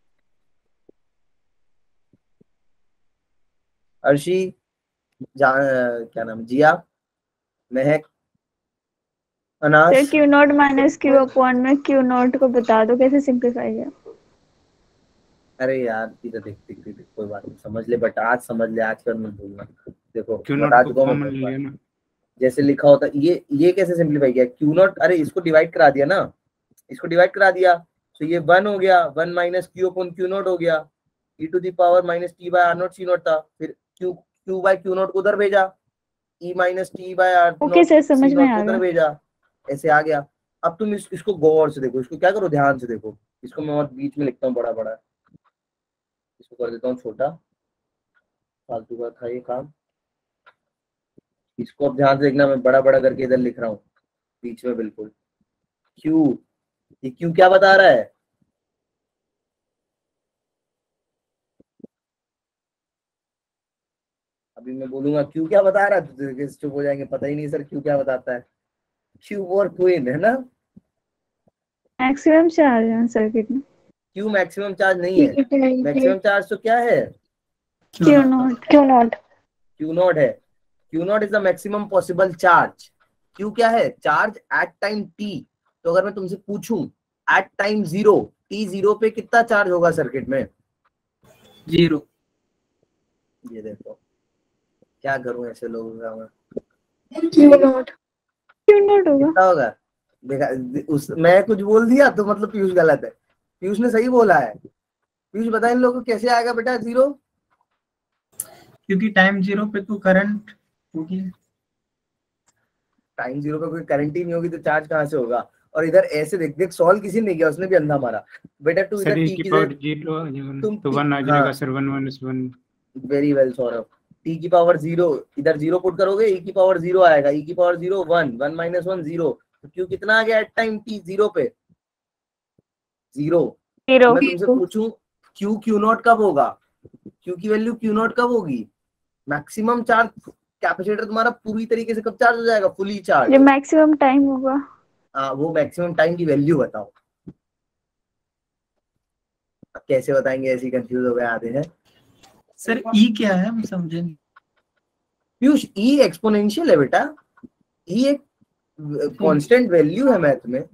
अर्शी, जा- क्या नाम, Jiya, Mahak, sir Anas, q naught minus Q upon में क्यू नॉट को बता दो कैसे सिंप्लीफाई किया। अरे यार इधर देख देख देख देख, कोई बात नहीं, समझ ले, बट आज समझ ले, आज कर मत भूलना। देखो क्यू बता नॉट को चुका हूं मैं कॉमन बहुत लिया बार। ना। जैसे लिखा होता ये ये कैसे सिंप्लीफाई किया, क्यू नॉट, अरे इसको डिवाइड करा दिया ना, इसको डिवाइड करा दिया, तो ये वन हो गया, one minus Q upon Q naught हो गया, e to the power minus T by are naught C naught था, फिर q q by q naught को उधर भेजा, e minus T by r okay naught sir समझ सी में नॉट को आ उधर गया। भेजा, ऐसे आ गया। अब तुम इस, इसको गौर से देखो, इसको क्या करो, ध्यान से देखो, इसको मैं और बीच में लिखता हूँ बड़ा बड़ा, इसको कर देता हूँ छोटा, फालतू का था ये काम। इसको अब ध्यान से देखना, मैं बड़ा बड़ा करके इधर लिख रहा हूँ बीच में बिल्कुल। क्यू, ये क्यू क्या बता रहा है, अभी मैं बोलूंगा क्यू क्या बता रहा है तो चुप हो जाएंगे, पता ही नहीं सर क्यू क्या बताता है। क्यू और क्वीन है ना, मैक्सिमम चार्ज है सर्किट में। क्यू मैक्सिमम चार्ज नहीं है, मैक्सिमम चार्ज तो क्या है, Q naught q naught q naught है। Q naught is the maximum possible charge. Q क्या है, चार्ज एट टाइम टी। तो अगर मैं तुमसे पूछूं at time zero, t zero पे कितना चार्ज होगा सर्किट में, जीरो। ये देखो क्या करूं ऐसे लोगों का मैं, क्यू नॉट क्यू नॉट होगा। कितना होगा, देखा उस मैं कुछ बोल दिया तो मतलब पीयूष गलत है, पीयूष ने सही बोला है। पीयूष बता इन लोगों को कैसे आएगा बेटा जीरो, क्योंकि टाइम जीरो पे तो करंट होगी। टाइम जीरो पे कोई करंट ही नहीं होगी तो चार्ज कहाँ से होगा। और इधर ऐसे देख देख, सॉल्व किसी ने किया, उसने भी अंधा मारा बेटा। टू सर इधर ई टी की की पावर जगह जीरो आ जाएगा तुम तो टी, वन आ हाँ जाएगा sir, one minus one. Very well Saurabh, t की पावर जीरो, इधर जीरो पुट करोगे ई की पावर जीरो आएगा, ई की power zero one, one minus one zero, तो क्यू कितना आ गया एट टाइम टी जीरो पे, जीरो। जीरो मैं तुमसे पूछूं क्यू क्यू नॉट कब होगा, क्यू की वैल्यू क्यू नॉट कब होगी, मैक्सिमम चार्ज, कैपेसिटर तुम्हारा पूरी तरीके से कब चार्ज हो जाएगा, फुली चार्ज। जब मैक्सिमम टाइम होगा। हाँ वो मैक्सिमम टाइम की वैल्यू बताओ, कैसे बताएंगे, ऐसे कंफ्यूज हो गए आधे हैं। सर ई क्या है, हम समझे नहीं। पीयूष ई एक्सपोनेंशियल है बेटा, ई एक कांस्टेंट वैल्यू है मैथ में,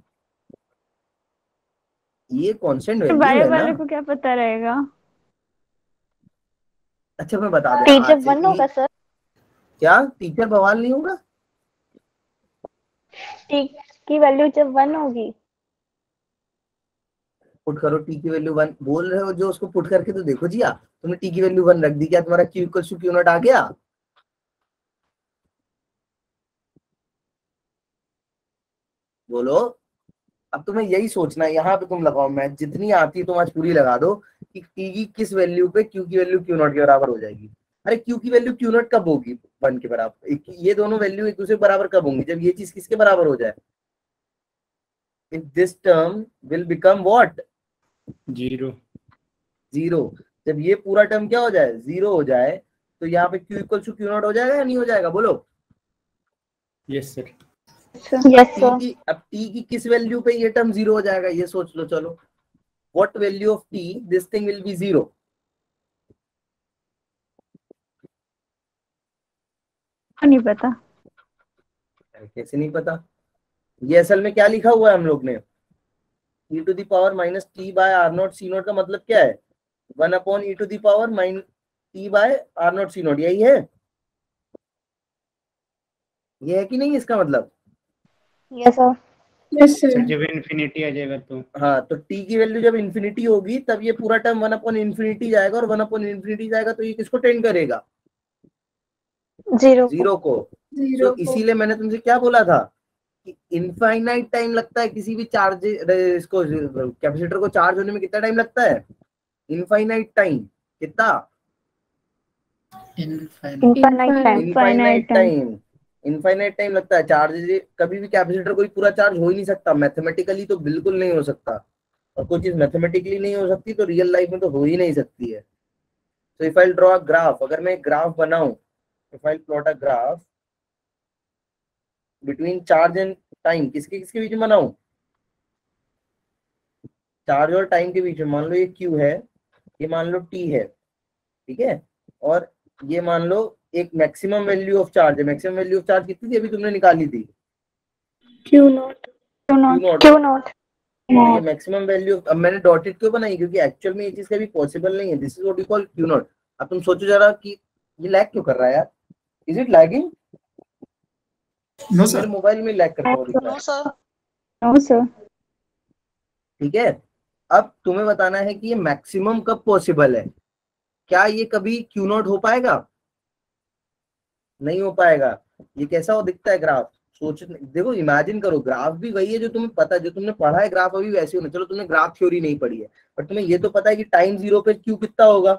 ये कांस्टेंट वैल्यू बायो है ना। वाले को क्या पता रहेगा। अच्छा मैं बता दें टीचर आज से, वन होगा सर। क्या टीचर बवाल नहीं होगा, टी की वैल्यू जब वन होगी। पुट करो टी की वैल्यू वन, बोल रहे हो जो उसको पुट करके तो देखो जी, आप तुमने टी की वैल्यू वन रख दी, क्या तुम्हारा q equal to Q naught आ गया, बोलो। अब तुम्हें यही सोचना है, यहाँ पे तुम लगाओ मैथ, जितनी आती है तुम आज पूरी लगा दो कि टी की किस वैल्यू पे क्यू की वैल्यू क्यू नॉट के बराबर हो जाएगी। अरे क्यू की वैल्यू क्यू नॉट कब होगी वन के बराबर, ये दोनों वैल्यू एक दूसरे के बराबर कब होंगी, जब ये चीज किसके बराबर हो जाए, if this term will become what, zero. Zero. जब ये पूरा टर्म क्या हो जाए, जीरो हो जाए, तो यहाँ पे q equal to Q naught हो जाएगा या नहीं हो जाएगा, बोलो। Yes sir. यस t की, अब t की किस वैल्यू पे ये टर्म जीरो हो जाएगा, ये सोच लो चलो, what value of t this thing will be zero, नहीं पता। कैसे नहीं पता? ये असल में क्या लिखा हुआ है हम लोग ने, e to the power minus T by are naught C naught का मतलब क्या है? One upon e to the power mine t by are naught C naught, यही है? ये है कि नहीं इसका मतलब? Yes sir. Yes sir. जब इन्फिनिटी आ जाएगा तो हाँ, तो t की वैल्यू जब इन्फिनिटी होगी तब ये पूरा टर्म वन अपॉन इन्फिनिटी जाएगा, और वन अपॉन इन्फिनिटी जाएगा तो ये किसको टेंड करेगा? जीरो को। जीरो को। जीरो तो इसीलिए मैंने तुमसे क्या बोला था कि इनफाइनाइट टाइम लगता है किसी भी चार्ज, इसको कैपेसिटर को चार्ज होने में कितना टाइम लगता है? Infinite time. कितना? Infinite infinite time. Infinite time. Infinite time लगता है चार्ज। कभी भी कैपेसिटर कोई पूरा चार्ज हो ही नहीं सकता, मैथमेटिकली तो बिल्कुल नहीं हो सकता, और कोई चीज मैथमेटिकली नहीं हो सकती तो रियल लाइफ में तो हो ही नहीं सकती है। तो if I draw a graph, अगर मैं एक ग्राफ बनाऊं, if I plot a graph between charge and time, किसके किसके बीच में बनाऊं? चार्ज और टाइम के बीच में। मान लो ये Q है, ये मान लो T है, ठीक है, और ये मान लो एक मैक्सिमम वैल्यू ऑफ चार्ज है। मैक्सिमम वैल्यू ऑफ चार्ज कितनी थी अभी तुमने निकाली थी? Q naught. Q naught. Naught. Q naught. ये मैक्सिमम वैल्यू। अब मैंने डॉटेड क्यों बनाई? क्योंकि एक्चुअल में ये चीज कभी पॉसिबल नहीं है। This is what we call q naught. अब तुम सोचो जरा कि ये लैग क्यों कर रहा है यार? Is it lagging? नो मेरे सर। मोबाइल में लैग करता हुआ दिख रहा है। No sir. ठीक है, अब तुम्हें बताना है कि ये मैक्सिमम कब पॉसिबल है। क्या ये कभी क्यू नॉट हो पाएगा? नहीं हो पाएगा। ये कैसा हो दिखता है ग्राफ? सोच, देखो, इमेजिन करो, ग्राफ भी वही है जो तुम्हें पता है, जो तुमने पढ़ा है ग्राफ अभी वैसे होना। चलो तुमने ग्राफ थ्योरी नहीं पढ़ी है, पर तुम्हें ये तो पता है कि टाइम जीरो पे क्यू कितना होगा?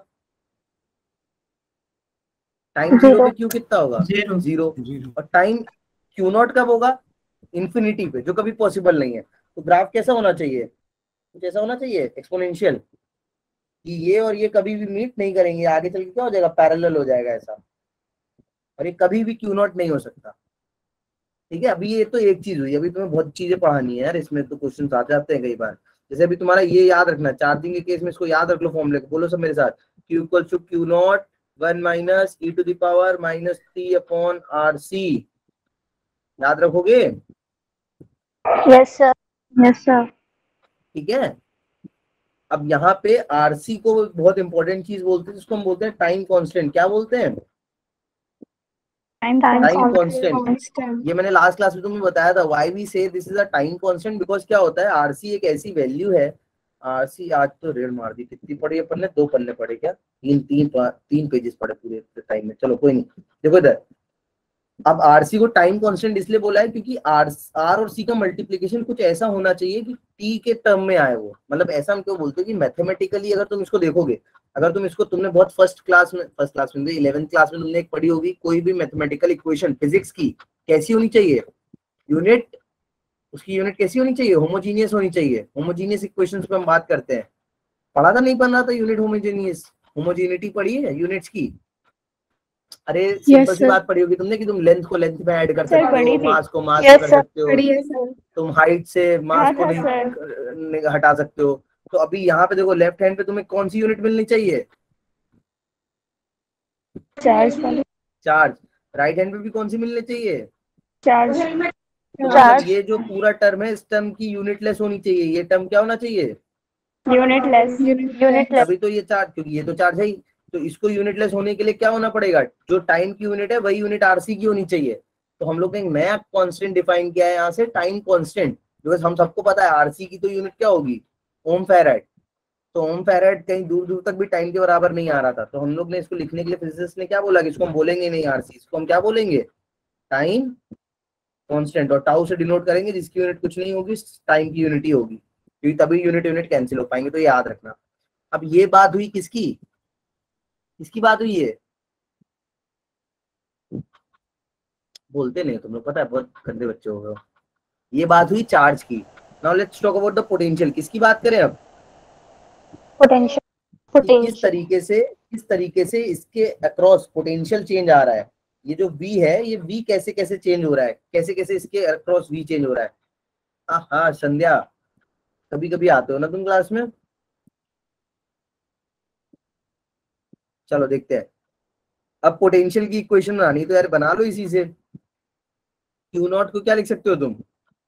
टाइम जीरो पे क्यू कितना होगा? जीरो। जीरो। जीरो। और टाइम क्यू नॉट कब होगा? इन्फिनिटी पे, जो कभी पॉसिबल नहीं है। तो ग्राफ कैसा होना चाहिए? कुछ ऐसा होना चाहिए एक्सपोनेंशियल, कि ये और ये कभी भी मीट नहीं करेंगे, आगे चल के क्या हो जाएगा? पैरेलल हो जाएगा ऐसा, और ये कभी भी क्यू नॉट नहीं हो सकता। ठीक है, अभी ये तो एक चीज हुई, अभी तुम्हें बहुत चीजें पढ़ानी है यार, इसमें तो क्वेश्चन आ जाते हैं कई बार। जैसे अभी तुम्हारा ये याद रखना, चार्जिंग के केस में इसको याद रख लो फॉर्मूले को, बोलो सब मेरे साथ। Q equal to Q naught one minus e to the power minus t upon are c. याद रखोगे? Yes sir. Yes sir. ठीक है, अब यहाँ पे आरसी को बहुत इंपॉर्टेंट चीज बोलते हैं, जिसको हम बोलते हैं टाइम कांस्टेंट। क्या बोलते हैं? Time time constant. कांस्टेंट। ये मैंने लास्ट क्लास में तुम्हें बताया था, why we say this is a time constant, because क्या होता है, आरसी एक ऐसी वैल्यू है। आरसी आज तो रेड मार दी। कितनी पढ़ी अपन ने? दो पन्ने पढ़े क्या? तीन तीन तीन पेजेस पढ़े पूरे टाइम में। चलो कोई नहीं, देखो इधर। अब आरसी को टाइम कांस्टेंट इसलिए बोला है क्योंकि आर आर और सी का मल्टीप्लीकेशन कुछ ऐसा होना चाहिए कि टी के टर्म में आए वो। मतलब ऐसा हम क्यों बोलते हैं कि मैथमेटिकली अगर तुम इसको देखोगे, अगर तुम इसको, तुमने बहुत फर्स्ट क्लास में फर्स्ट क्लास में इलेवेंथ क्लास में तुमने एक पढ़ी होगी, कोई भी मैथमेटिकल इक्वेशन फिजिक्स की कैसी होनी चाहिए? यूनिट, उसकी यूनिट कैसी होनी चाहिए? होमोजीनियस होनी चाहिए। होमोजीनियस इक्वेशंस पे हम बात करते हैं। पढ़ा था नहीं पढ़ा था यूनिट होमोजीनियस? होमोजीनिटी पढ़ी है यूनिट्स की? अरे सिंपल यस सी सर। बात पढ़ी होगी तुमने कि तुम लेंथ को लेंथ में ऐड कर सर, सकते पढ़ी हो, थी। मास को मास Yes, में कर sir. सकते हो, बढ़िया सर। तुम हाइट से मास हाँ को था नहीं सर। नहीं हटा सकते हो। तो अभी यहाँ पे देखो, लेफ्ट हैंड पे तुम्हें कौन सी यूनिट मिलनी चाहिए? चार्ज वाली। चार्ज। राइट हैंड पे भी कौन सी मिलनी चाहिए? चार्ज। तो मतलब चार्ज। ये जो पूरा टर्म है, इस टर्म की यूनिट लेस होनी चाहिए। ये टर्म क्या होना चाहिए? Unitless. Unit unitless. तभी तो ये चार्ज, क्योंकि ये तो चार्ज है ही। तो इसको यूनिट लेस होने के लिए क्या होना पड़ेगा? जो टाइम की यूनिट है वही यूनिट आरसी की होनी चाहिए। तो हम लोग ने एक नया कांस्टेंट डिफाइन किया है यहाँ से, टाइम कांस्टेंट। बिकॉज हम सबको पता है आरसी की तो यूनिट क्या होगी? Ohm farad. तो ओम फेराड कहीं दूर दूर तक भी टाइम के बराबर नहीं आ रहा था। तो हम लोग ने इसको लिखने के लिए फिजिसिस्ट ने क्या बोला कि इसको हम बोलेंगे नहीं आरसी, इसको हम क्या बोलेंगे? Time constant. और टाउ से डिनोट करेंगे, जिसकी यूनिट कुछ नहीं होगी, टाइम की यूनिट ही होगी, क्योंकि तभी यूनिट यूनिट कैंसिल हो पाएंगे। तो ये याद रखना। अब ये बात हुई किसकी? किसकी बात हुई है? बोलते नहीं तुम लोग, पता है, बहुत गंदे बच्चे हो गए। ये बात हुई चार्ज की। Now let's talk about the potential. किसकी बात करें अब? पोटेंशियल। कि किस पोटेंशियल। तरीके से किस तरीके से इसके अक्रॉस पोटेंशियल चेंज आ रहा है। ये जो V है, ये V कैसे कैसे चेंज हो रहा है, कैसे कैसे इसके अक्रॉस V चेंज हो रहा है। हाँ हाँ संध्या, कभी कभी आते हो ना तुम क्लास में। चलो देखते हैं। अब पोटेंशियल की इक्वेशन बनानी तो यार बना लो इसी से। क्यू नॉट को क्या लिख सकते हो तुम?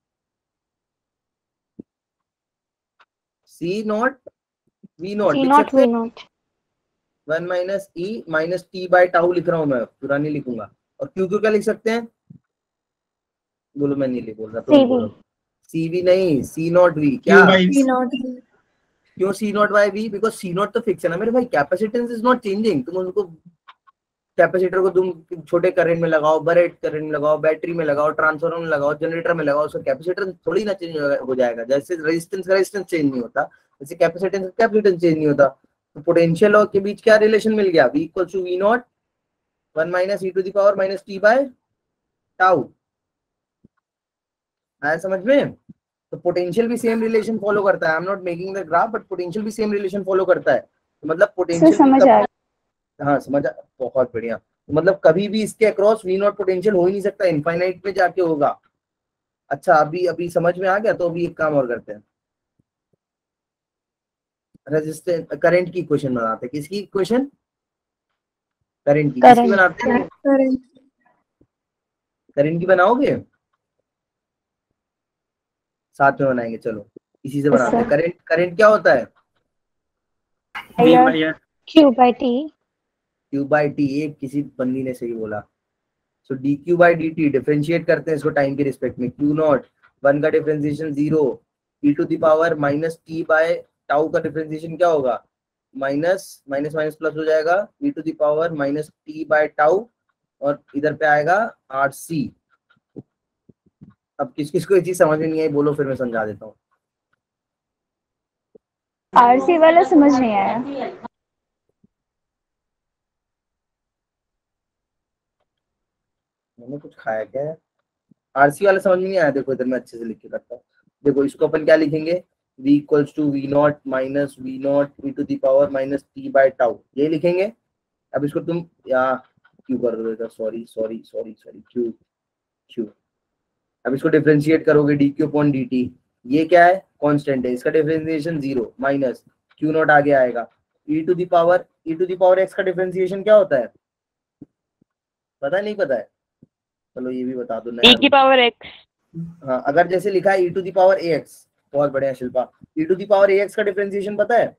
C naught V naught C लिख naught सकते V हैं। naught. One minus e minus T by tau लिख रहा हूं मैं, पूरा नहीं लिखूंगा। और क्यू को क्या लिख सकते हैं? बोलो, मैं नहीं लिख बोल रहा, तुम C V. बोलो। सी वी नहीं, सी नॉट वी। क्या? Q by V naught. क्यों C naught by V? Because C naught तो फिक्स है ना मेरे भाई, कैपेसिटेंस इज नॉट चेंजिंग। तुम उनको कैपेसिटर को तुम छोटे करंट में लगाओ, बड़े करंट में लगाओ, बैटरी में लगाओ, ट्रांसफार्मर में लगाओ, जनरेटर में लगाओ, उसका कैपेसिटर थोड़ी ना चेंज हो जाएगा। जैसे रेजिस्टेंस का रेजिस्टेंस चेंज नहीं होता, जैसे कैपेसिटेंस का कैपेसिटेंस चेंज नहीं होता। तो पोटेंशियल और के बीच क्या रिलेशन मिल गया? V equal to V naught one minus e to the power minus T by tau. आया समझ में? तो पोटेंशियल भी सेम रिलेशन फॉलो करता है। I am not making the graph, but potential भी सेम रिलेशन फॉलो करता है। तो मतलब सर पोटेंशियल समझ आ रहा. हाँ समझ आ- बहुत बढ़िया। तो मतलब कभी भी इसके अक्रॉस वी नॉट पोटेंशियल हो ही नहीं सकता, इनफाइनाइट में जाके होगा। अच्छा, अभी अभी समझ में आ गया? तो अभी एक काम और करते हैं, रेजिस्टेंस करंट की इक्वेशन बनाते हैं। किसकी इक्वेशन? करंट की। किसकी Current. बनाते हैं? Current. करंट की बनाओगे? साथ में बनाएंगे, चलो इसी से Yes, बनाते हैं। sir. करंट करंट क्या होता है? वी I by R Q by T. Q by T. एक किसी बंदी ने सही बोला। So D Q by D T differentiate करते हैं इसको टाइम के रिस्पेक्ट में। क्यू नॉट वन का differentiation zero, e to the power minus T by tau का डिफ्रेंशिएशन क्या होगा? माइनस माइनस माइनस प्लस हो जाएगा, e to the power minus T by tau, और इधर पे आएगा आर सी। अब किस किस को ये चीज समझ में नहीं आई बोलो, फिर मैं समझा देता हूँ। R C वाला समझ नहीं आया. मैंने कुछ खाया क्या है? आरसी वाला समझ में नहीं आया? देखो इधर मैं अच्छे से लिख के करता हूँ। देखो इसको अपन क्या लिखेंगे? v equals to V naught minus V naught e to the power minus T by tau, ये लिखेंगे। अब इसको तुम या क्यू कर दो, sorry sorry sorry sorry Q Q. अब इसको डिफरेंशिएट करोगे, D Q upon D T. ये क्या है? कांस्टेंट है, इसका differentiation zero, minus Q naught आगे आएगा। E to the power e to the power X का डिफरेंशिएशन क्या होता है? पता नहीं पता है? चलो ये भी बता दो। E की power X. हाँ, अगर जैसे लिखा है e to the power ax, बहुत बढ़िया Shilpa. e to the power ax का डिफरेंशिएशन पता है?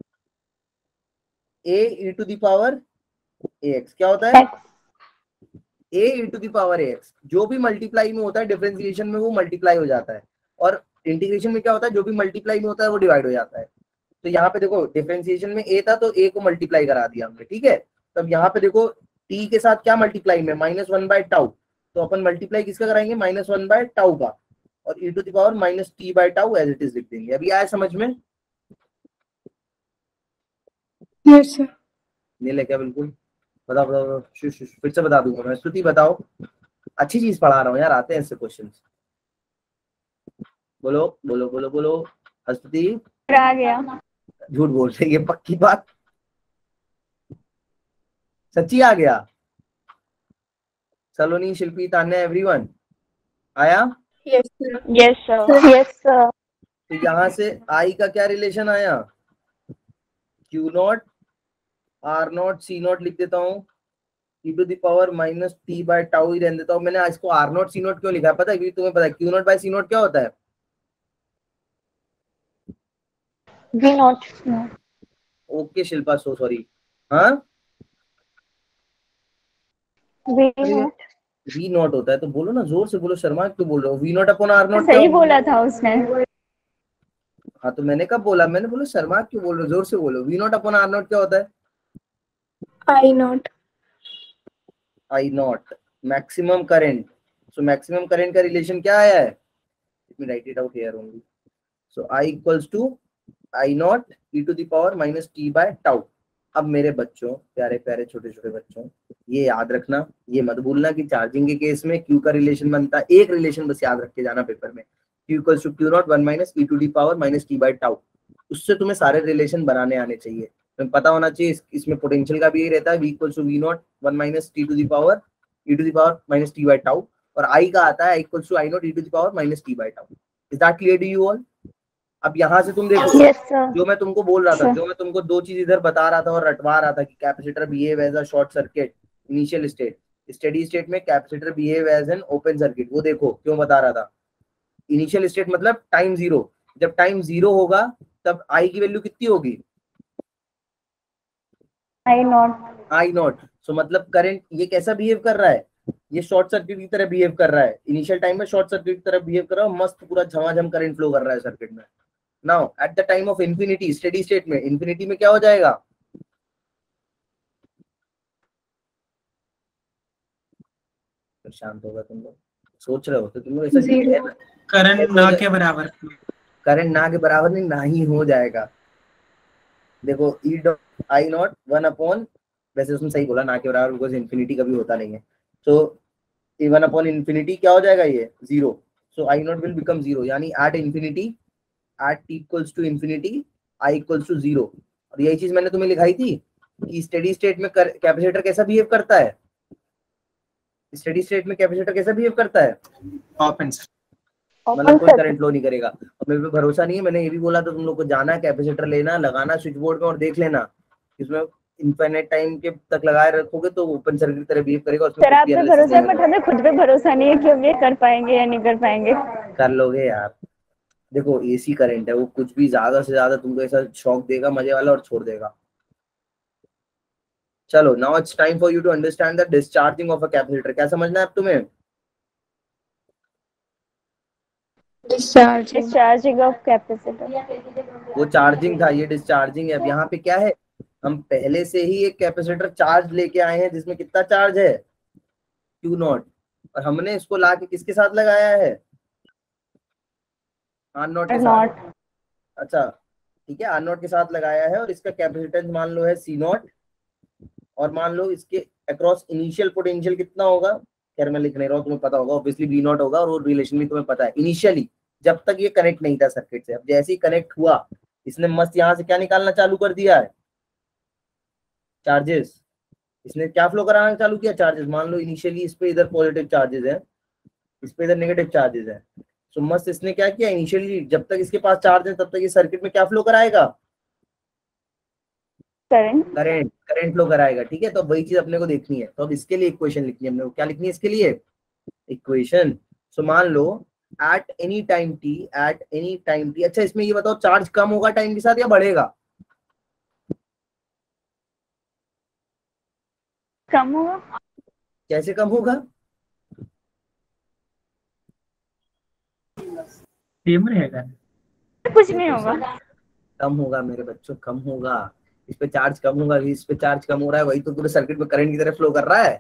a e to the power ax क्या होता है? X. a e to the power ax। जो भी मल्टीप्लाई में होता है डिफरेंशिएशन में वो मल्टीप्लाई हो जाता है, और इंटीग्रेशन में क्या होता है? जो भी मल्टीप्लाई में होता है वो डिवाइड हो जाता है। तो यहाँ पे देखो डिफरेंशिएशन में a था तो a को मल्टीप्लाई करा दिया हमने, ठीक है। तब यहाँ पे देखो t के साथ क्या मल्टीप्लाई में? Minus one by tau. तो अपन मल्टीप्लाई किसका कराएंगे? माइनस वन बाय टाउ का, और e to the power minus T by tau as it is लिख देंगे। अभी आया समझ में? Yes, sir. नहीं ले क्या? बिल्कुल बताओ बताओ, शु, शु, फिर से बता दूंगा मैं। स्तुति बताओ, अच्छी चीज पढ़ा रहा हूँ यार, आते हैं ऐसे क्वेश्चन। बोलो बोलो बोलो बोलो। स्तुति आ गया. झूठ बोल रही है, पक्की बात? सच्ची आ गया? सलोनी, शिल्पी, तान्या, एवरीवन आया? Yes, sir. Yes, sir. Yes, sir. तो यहाँ से आई का क्या रिलेशन आया? क्यू नॉट आर नॉट सी नॉट लिख देता हूँ, e to the power minus T by tau ही रहने देता हूँ। मैंने इसको आर नॉट सी नॉट क्यों लिखा है पता है? क्योंकि तुम्हें पता है Q naught by C naught क्या होता है? V naught. Okay Shilpa, so sorry. हाँ, V naught. वी नॉट होता है तो बोलो ना, जोर से बोलो, शर्मा क्यों बोल रहे हो? V naught upon are naught सही बोला था उसने. हाँ तो मैंने कब बोला? मैंने बोला शर्मा क्यों बोल रहे हो? जोर से बोलो। V naught upon are naught क्या होता है? I naught. I naught maximum current. So maximum current का रिलेशन क्या आया है? Let me write it out here only. So I equals to I naught e to the power minus T by tau. अब मेरे बच्चों, प्यारे प्यारे छोटे छोटे बच्चों, ये याद रखना, ये मत भूलना कि चार्जिंग के केस में क्यू का रिलेशन बनता है। एक रिलेशन बस याद रख के जाना पेपर में, Q equals to Q naught one minus e to the power minus T by tau. उससे तुम्हें सारे रिलेशन बनाने आने चाहिए, तुम्हें पता होना चाहिए। इस, इसमें पोटेंशियल का भी यही रहता है, V equals to V naught one minus T to the power e to the power minus T by tau, और आई का आता है equals to I naught e to the power minus T by tau. Is that clear to you all? अब यहाँ से तुम देखो, Yes, sir. जो मैं तुमको बोल रहा था, Sir. जो मैं तुमको दो चीज इधर बता रहा था और रटवा रहा था कि capacitor behave as a short circuit initial state, steady state में capacitor behave as an open circuit. वो देखो क्यों बता रहा था, इनिशियल स्टेट मतलब टाइम जीरो, जब टाइम जीरो होगा तब आई की वैल्यू कितनी होगी, आई नॉट। I not. सो मतलब करंट ये कैसा बिहेव कर रहा है, ये शॉर्ट सर्किट की तरह बिहेव कर रहा है, इनिशियल टाइम में शॉर्ट सर्किट की तरह बिहेव कर रहा है, मस्त पूरा झमाझम करंट फ्लो कर रहा है सर्किट में। Now at the time of infinity, steady state में, इंफिनिटी में क्या हो जाएगा, शांत होगा तुम लोग, सोच रहे हो तो तुम लोग ऐसा Zero. है ना, करंट ना के बराबर। करंट ना के बराबर नहीं, ना ही हो जाएगा। देखो E dot I naught one upon, वैसे उसने सही बोला ना के बराबर, बिकॉज इन्फिनिटी कभी होता नहीं है। So A one upon infinity क्या हो जाएगा, ये zero. So I naught will become zero, यानी at infinity, at T equals to infinity, I equals to zero. और यही चीज मैंने तुम्हें लिखाई थी कि स्टेडी स्टेट में कैपेसिटर कैसा बिहेव करता है, स्टेडी स्टेट में कैपेसिटर कैसा बिहेव करता है, ओपन मतलब कोई करंट फ्लो नहीं करेगा। और मेरे पे भरोसा नहीं है, मैंने ये भी बोला था तुम लोग को, जाना है कैपेसिटर लेना, लगाना स्विच बोर्ड में और देख लेना, इसमें इनफाइनाइट टाइम के तक लगाए रखोगे तो ओपन सर्किट की तरह बिहेव करेगा। उसमें सर आप कुछ भी पे analysis भरोसा है, नहीं बट होगा। हमें खुद पे भरोसा नहीं है कि हम ये कर पाएंगे या नहीं कर पाएंगे। कर लोगे यार, देखो एसी करंट है, वो कुछ भी ज्यादा से ज्यादा तुमको ऐसा शॉक देगा मजे वाला और छोड़ देगा। चलो now it's time for you to understand the discharging of a capacitor. क्या समझना है अब तुम्हें, Discharging. Discharging of capacitor. वो चार्जिंग था, ये डिस्चार्जिंग है। अब यहाँ पे क्या है, हम पहले से ही एक कैपेसिटर चार्ज लेके आए हैं जिसमें कितना चार्ज है, क्यू नॉट, और हमने इसको ला के किसके साथ लगाया है, आर नॉट के साथ। नॉट। अच्छा ठीक है, आर नॉट के साथ लगाया है, और इसका कैपेसिटेंस मान लो है सी नॉट, और मान लो इसके अक्रॉस इनिशियल पोटेंशियल कितना होगा, खैर मैं लिख नहीं रहा हूँ, तुम्हें पता होगा ऑब्वियसली, बी नॉट होगा, और वो रिलेशन भी तुम्हें पता है। इनिशियली जब तक ये कनेक्ट नहीं था सर्किट से, अब जैसे ही कनेक्ट हुआ इसने मस्त यहाँ से क्या निकालना चालू कर दिया है, चार्जेस। इसने क्या फ्लो कराना चालू किया, चार्जेस। मान लो इनिशियली इस पे इधर पॉजिटिव चार्जेस है, इस पे इधर नेगेटिव चार्जेस है। सो मस्त इसने क्या किया, इनिशियली जब तक इसके पास चार्ज है तब तक ये सर्किट में क्या फ्लो कराएगा, करंट। करंट करंट फ्लो कराएगा। ठीक है, तो वही चीज अपने को देखनी है। तो अब इसके लिए इक्वेशन लिखनी है अपने को, क्या लिखनी है इसके लिए, इक्वेशन। सो मान लो at any time T, at any time T. अच्छा इसमें ये बताओ, चार्ज कम होगा टाइम के साथ या बढ़ेगा, कम होगा। कैसे कम होगा, सेम रहेगा। कुछ नहीं होगा। कम होगा मेरे बच्चों, कम होगा। इस पे चार्ज कम होगा, इस पे चार्ज कम हो रहा है, वही तो पूरे सर्किट में करंट की तरह फ्लो कर रहा है।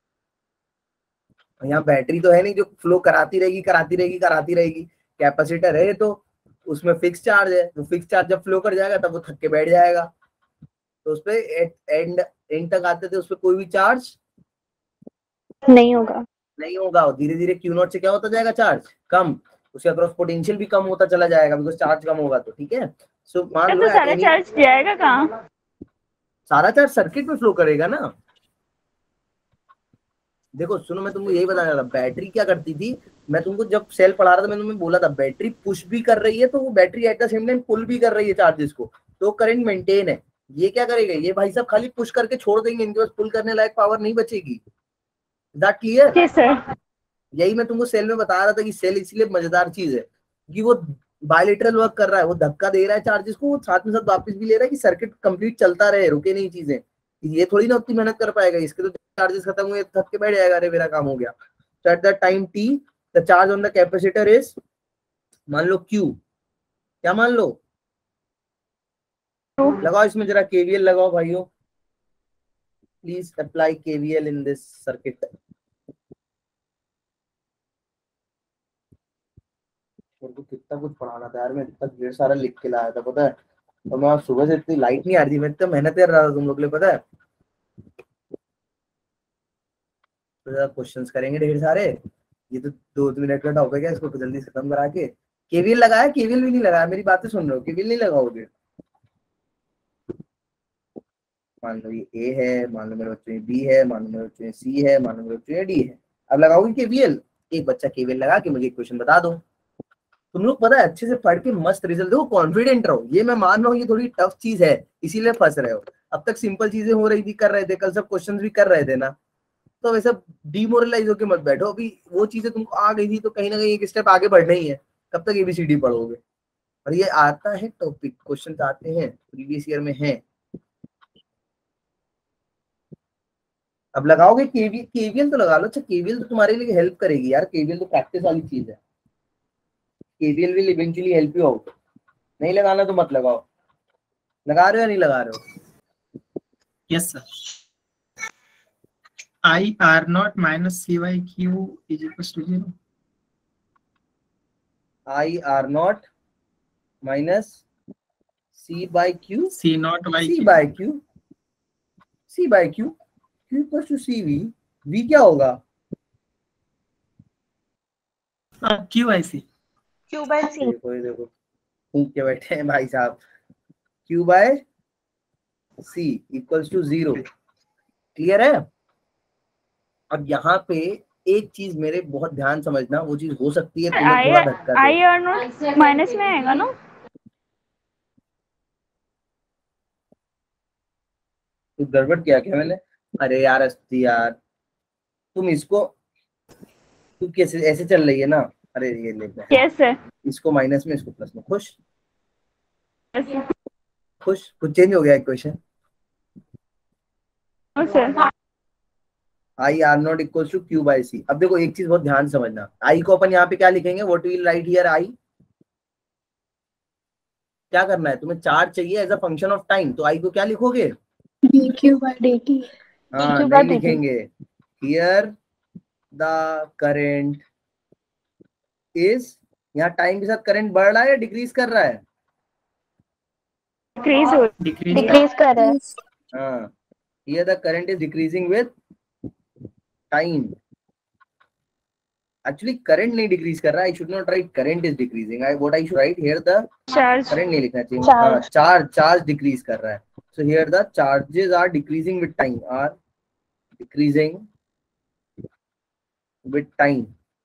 यहाँ बैटरी तो है नहीं जो फ्लो कराती रहेगी कराती रहेगी कराती रहेगी, कैपेसिटर है तो उसमें फिक्स चार्ज है, वो फिक्स चार्ज जब फ्लो कर जाएगा तब वो थक के बैठ जाएगा। तो उस पे एंड एंड तक आते थे उस पे कोई भी चार्ज नहीं होगा। नहीं होगा, और धीरे धीरे क्यू नॉट से क्या होता जाएगा, चार्ज कम, उसके अक्रॉस पोटेंशियल भी कम होता चला जाएगा, बिकॉज चार्ज कम होगा। तो ठीक है, सो मान लो तो सारा चार्ज जाएगा कहाँ, सारा चार्ज सर्किट में फ्लो करेगा ना। देखो सुनो, मैं तुमको यही बता रहा था, बैटरी क्या करती थी, मैं तुमको जब सेल पढ़ा रहा था मैंने तुम्हें बोला था, बैटरी पुश भी कर रही है तो वो battery at the same time pull भी कर रही है चार्जेस को, तो करंट मेंटेन है। ये क्या करेगा, ये भाई साहब खाली पुश करके छोड़ देंगे, इनके पास पुल करने लायक पावर नहीं बचेगी। That clear? जी सर। यही मैं तुमको सेल में बता रहा था कि सेल इसलिए मजेदार चीज है कि वो बायलेटरल वर्क कर रहा है, वो धक्का दे रहा है चार्जेस को, वो साथ में साथ वापस भी ले रहा है कि सर्किट कंप्लीट चलता रहे, रुके नहीं चीजें। ये थोड़ी ना उतनी मेहनत कर पाएगा, इसके तो चार्जेस खत्म हुए थक के बैठ जाएगा, अरे मेरा काम हो गया। So at that time t, the charge on the capacitor is, मान लो Q, क्या मान लो, लगाओ इसमें जरा केवीएल लगाओ भाइयों, please apply KVL in this circuit. मेरे को कितना कुछ पढ़ाना था यार, मैं इतना ढेर सारा लिख के लाया था पता है, और मैं आज सुबह से इतनी लाइट नहीं आ रही थी, मैं इतना मेहनत कर रहा था तुम लोग के लिए पता है। तो क्वेश्चंस करेंगे ढेर सारे, ये तो दो मिनट का टॉपिक है, इसको तो जल्दी से खत्म करा के। केवीएल लगाया, केवीएल भी नहीं लगाया, मेरी बातें सुन रहे हो, केवीएल नहीं लगाओगे। मान लो ये ए है, मान लो मेरे बच्चों में बी है, मान लो मेरे बच्चों में सी है, मान लो मेरे बच्चों में डी है। अब लगाओगे केवीएल, एक बच्चा केवीएल लगा के मुझे क्वेश्चन बता दो। तुम लोग पता है अच्छे से पढ़ के मस्त रिजल्ट दो, कॉन्फिडेंट रहो। ये मैं मान रहा हूँ ये थोड़ी टफ चीज है, इसीलिए फंस रहे हो। अब तक सिंपल चीजें हो रही थी, कर रहे थे, कल सब क्वेश्चन भी कर रहे थे ना, तो वैसे डिमोरलाइज होके मत बैठो, अभी वो चीजें तुमको आ गई थी तो कहीं ना कहीं एक स्टेप आगे बढ़ना ही है, कब तक एबीसीडी पढ़ोगे। और ये आता है टॉपिक, क्वेश्चन आते हैं, प्रीवियस ईयर में है। अब लगाओगे केवीएल, केवीएल तो लगा लो। अच्छा केवीएल तो तुम्हारे लिए हेल्प करेगी यार, केवीएल तो प्रैक्टिस वाली चीज है, KVL will eventually help you out. नहीं लगाना तो मत लगाओ। लगा रहे हो या नहीं लगा रहे हो? Yes sir. I R naught minus C by Q is equal to zero. I R naught minus C by Q, C naught by C by Q, C by Q, Q equal to C V. V क्या होगा? Q I C. Q by C. देखो ये देखो फूंक के बैठे हैं भाई साहब। Q by C equals to zero. Clear है? अब यहाँ पे एक चीज मेरे बहुत ध्यान समझना, वो चीज हो सकती है तुम्हें थोड़ा धक्का दे। आई आर नॉट माइनस में आएगा ना? तो गड़बड़ किया क्या मैंने? अरे यार अस्ती यार, तुम इसको, तू कैसे ऐसे चल रही है ना? अरे ये ले ले। Yes sir. इसको माइनस में, इसको प्लस में। खुश यस सर। खुश कुछ चेंज हो गया equation? No sir. I R naught equal to Q by C. अब देखो एक चीज बहुत ध्यान से समझना, आई को अपन यहाँ पे क्या लिखेंगे? What will write here? I क्या करना है तुम्हें? चार्ज चाहिए as a function of time, तो आई को क्या लिखोगे? dq by dt. हाँ dq by नहीं dt. लिखेंगे। हियर द करंट इज, यहाँ टाइम के साथ करंट बढ़ रहा है या डिक्रीज कर रहा है? डिक्रीज हो डिक्रीज डिक्रीज कर रहा है। हाँ, here the current is decreasing with time. Actually current नहीं डिक्रीज कर रहा है। I should not write current is decreasing. I what I should write here the charge. Current नहीं लिखना चाहिए। Charge. हाँ, चार्ज चार्ज डिक्रीज कर रहा है। So here the charges are decreasing with time, are decreasing with time.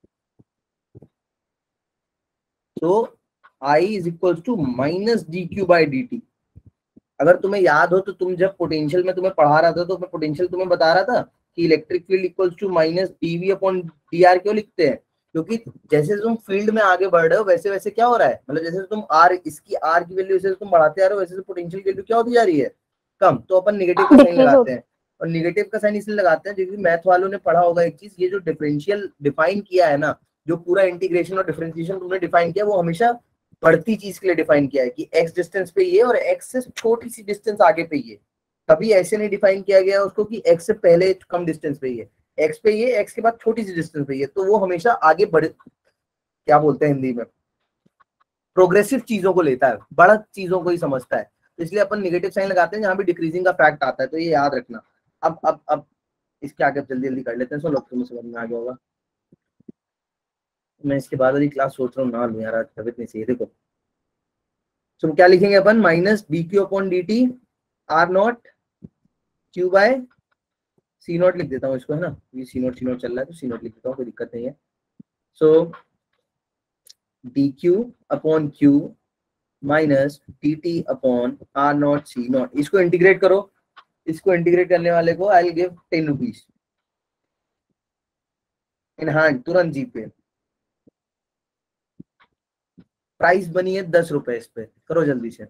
So I is equal to minus D Q by D T. अगर तुम्हें याद हो तो तुम जब पोटेंशियल में तुम्हें पढ़ा रहा था तो मैं पोटेंशियल तुम्हें बता रहा था कि electric field equals to minus DV upon D R क्यों लिखते हैं? क्योंकि जैसे तुम फील्ड में आगे बढ़ रहे हो वैसे वैसे क्या हो रहा है, मतलब जैसे तुम आर, इसकी आर की वैल्यू जैसे तुम बढ़ाते आ रहे हो वैसे पोटेंशियल की वैल्यू क्या होती जा रही है? कम। तो अपन निगेटिव का साइन लगाते हैं, और निगेटिव का साइन इसलिए लगाते हैं क्योंकि मैथ वालों ने पढ़ा होगा एक चीज, ये जो डिफरेंशियल डिफाइन किया है ना, जो पूरा इंटीग्रेशन और डिफरेंशिएशन तुमने डिफाइन किया, वो हमेशा बढ़ती चीज के लिए डिफाइन किया है कि एक्स डिस्टेंस पे ये और एक्स से छोटी सी डिस्टेंस आगे पे ये। कभी ऐसे नहीं डिफाइन किया गया उसको कि एक्स से पहले कम डिस्टेंस पे ये, एक्स पे ये, एक्स के बाद छोटी सी डिस्टेंस पे ये। तो वो हमेशा आगे बढ़, क्या बोलते हैं हिंदी में, प्रोग्रेसिव चीजों को लेता है, बड़ा चीजों को ही समझता है। तो इसलिए अपन निगेटिव साइन लगाते हैं जहां भी डिक्रीजिंग का फैक्ट आता है, तो ये याद रखना। अब अब अब इसके आगे जल्दी जल्दी कर लेते हैं। सो लोग तुम्हें समझ में आ गया होगा। मैं इसके बाद वाली क्लास सोच रहा हूँ ना लूं यार, आज तबियत नहीं सही। देखो तो क्या लिखेंगे अपन? Minus D Q upon D T R naught Q by C naught लिख देता हूँ इसको, है ना, ये सी नॉट सी नॉट चल रहा है तो सी नॉट लिख देता हूँ, कोई दिक्कत नहीं है। So D Q upon Q minus D T upon are naught C naught. इसको इंटीग्रेट करो, इसको इंटीग्रेट करने वाले को I will give ten rupees in hand, तुरंत जी पे। प्राइस बनी है दस रुपए, इस पे करो जल्दी से।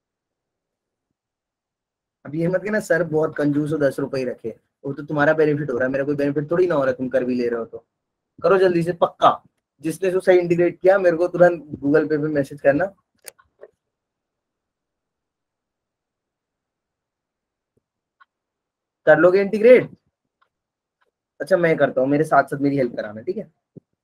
अब ये मत कहना सर बहुत कंजूस हो, दस रुपए ही रखे। वो तो तुम्हारा बेनिफिट हो रहा है, मेरा कोई बेनिफिट थोड़ी ना हो रहा है, तुम कर भी ले रहे हो तो करो जल्दी से पक्का। जिसने जो सही इंटीग्रेट किया मेरे को तुरंत गूगल पे पे मैसेज करना। कर लोगे इंटीग्रेट? अच्छा मैं करता हूँ, मेरे साथ साथ मेरी हेल्प कराना, ठीक है?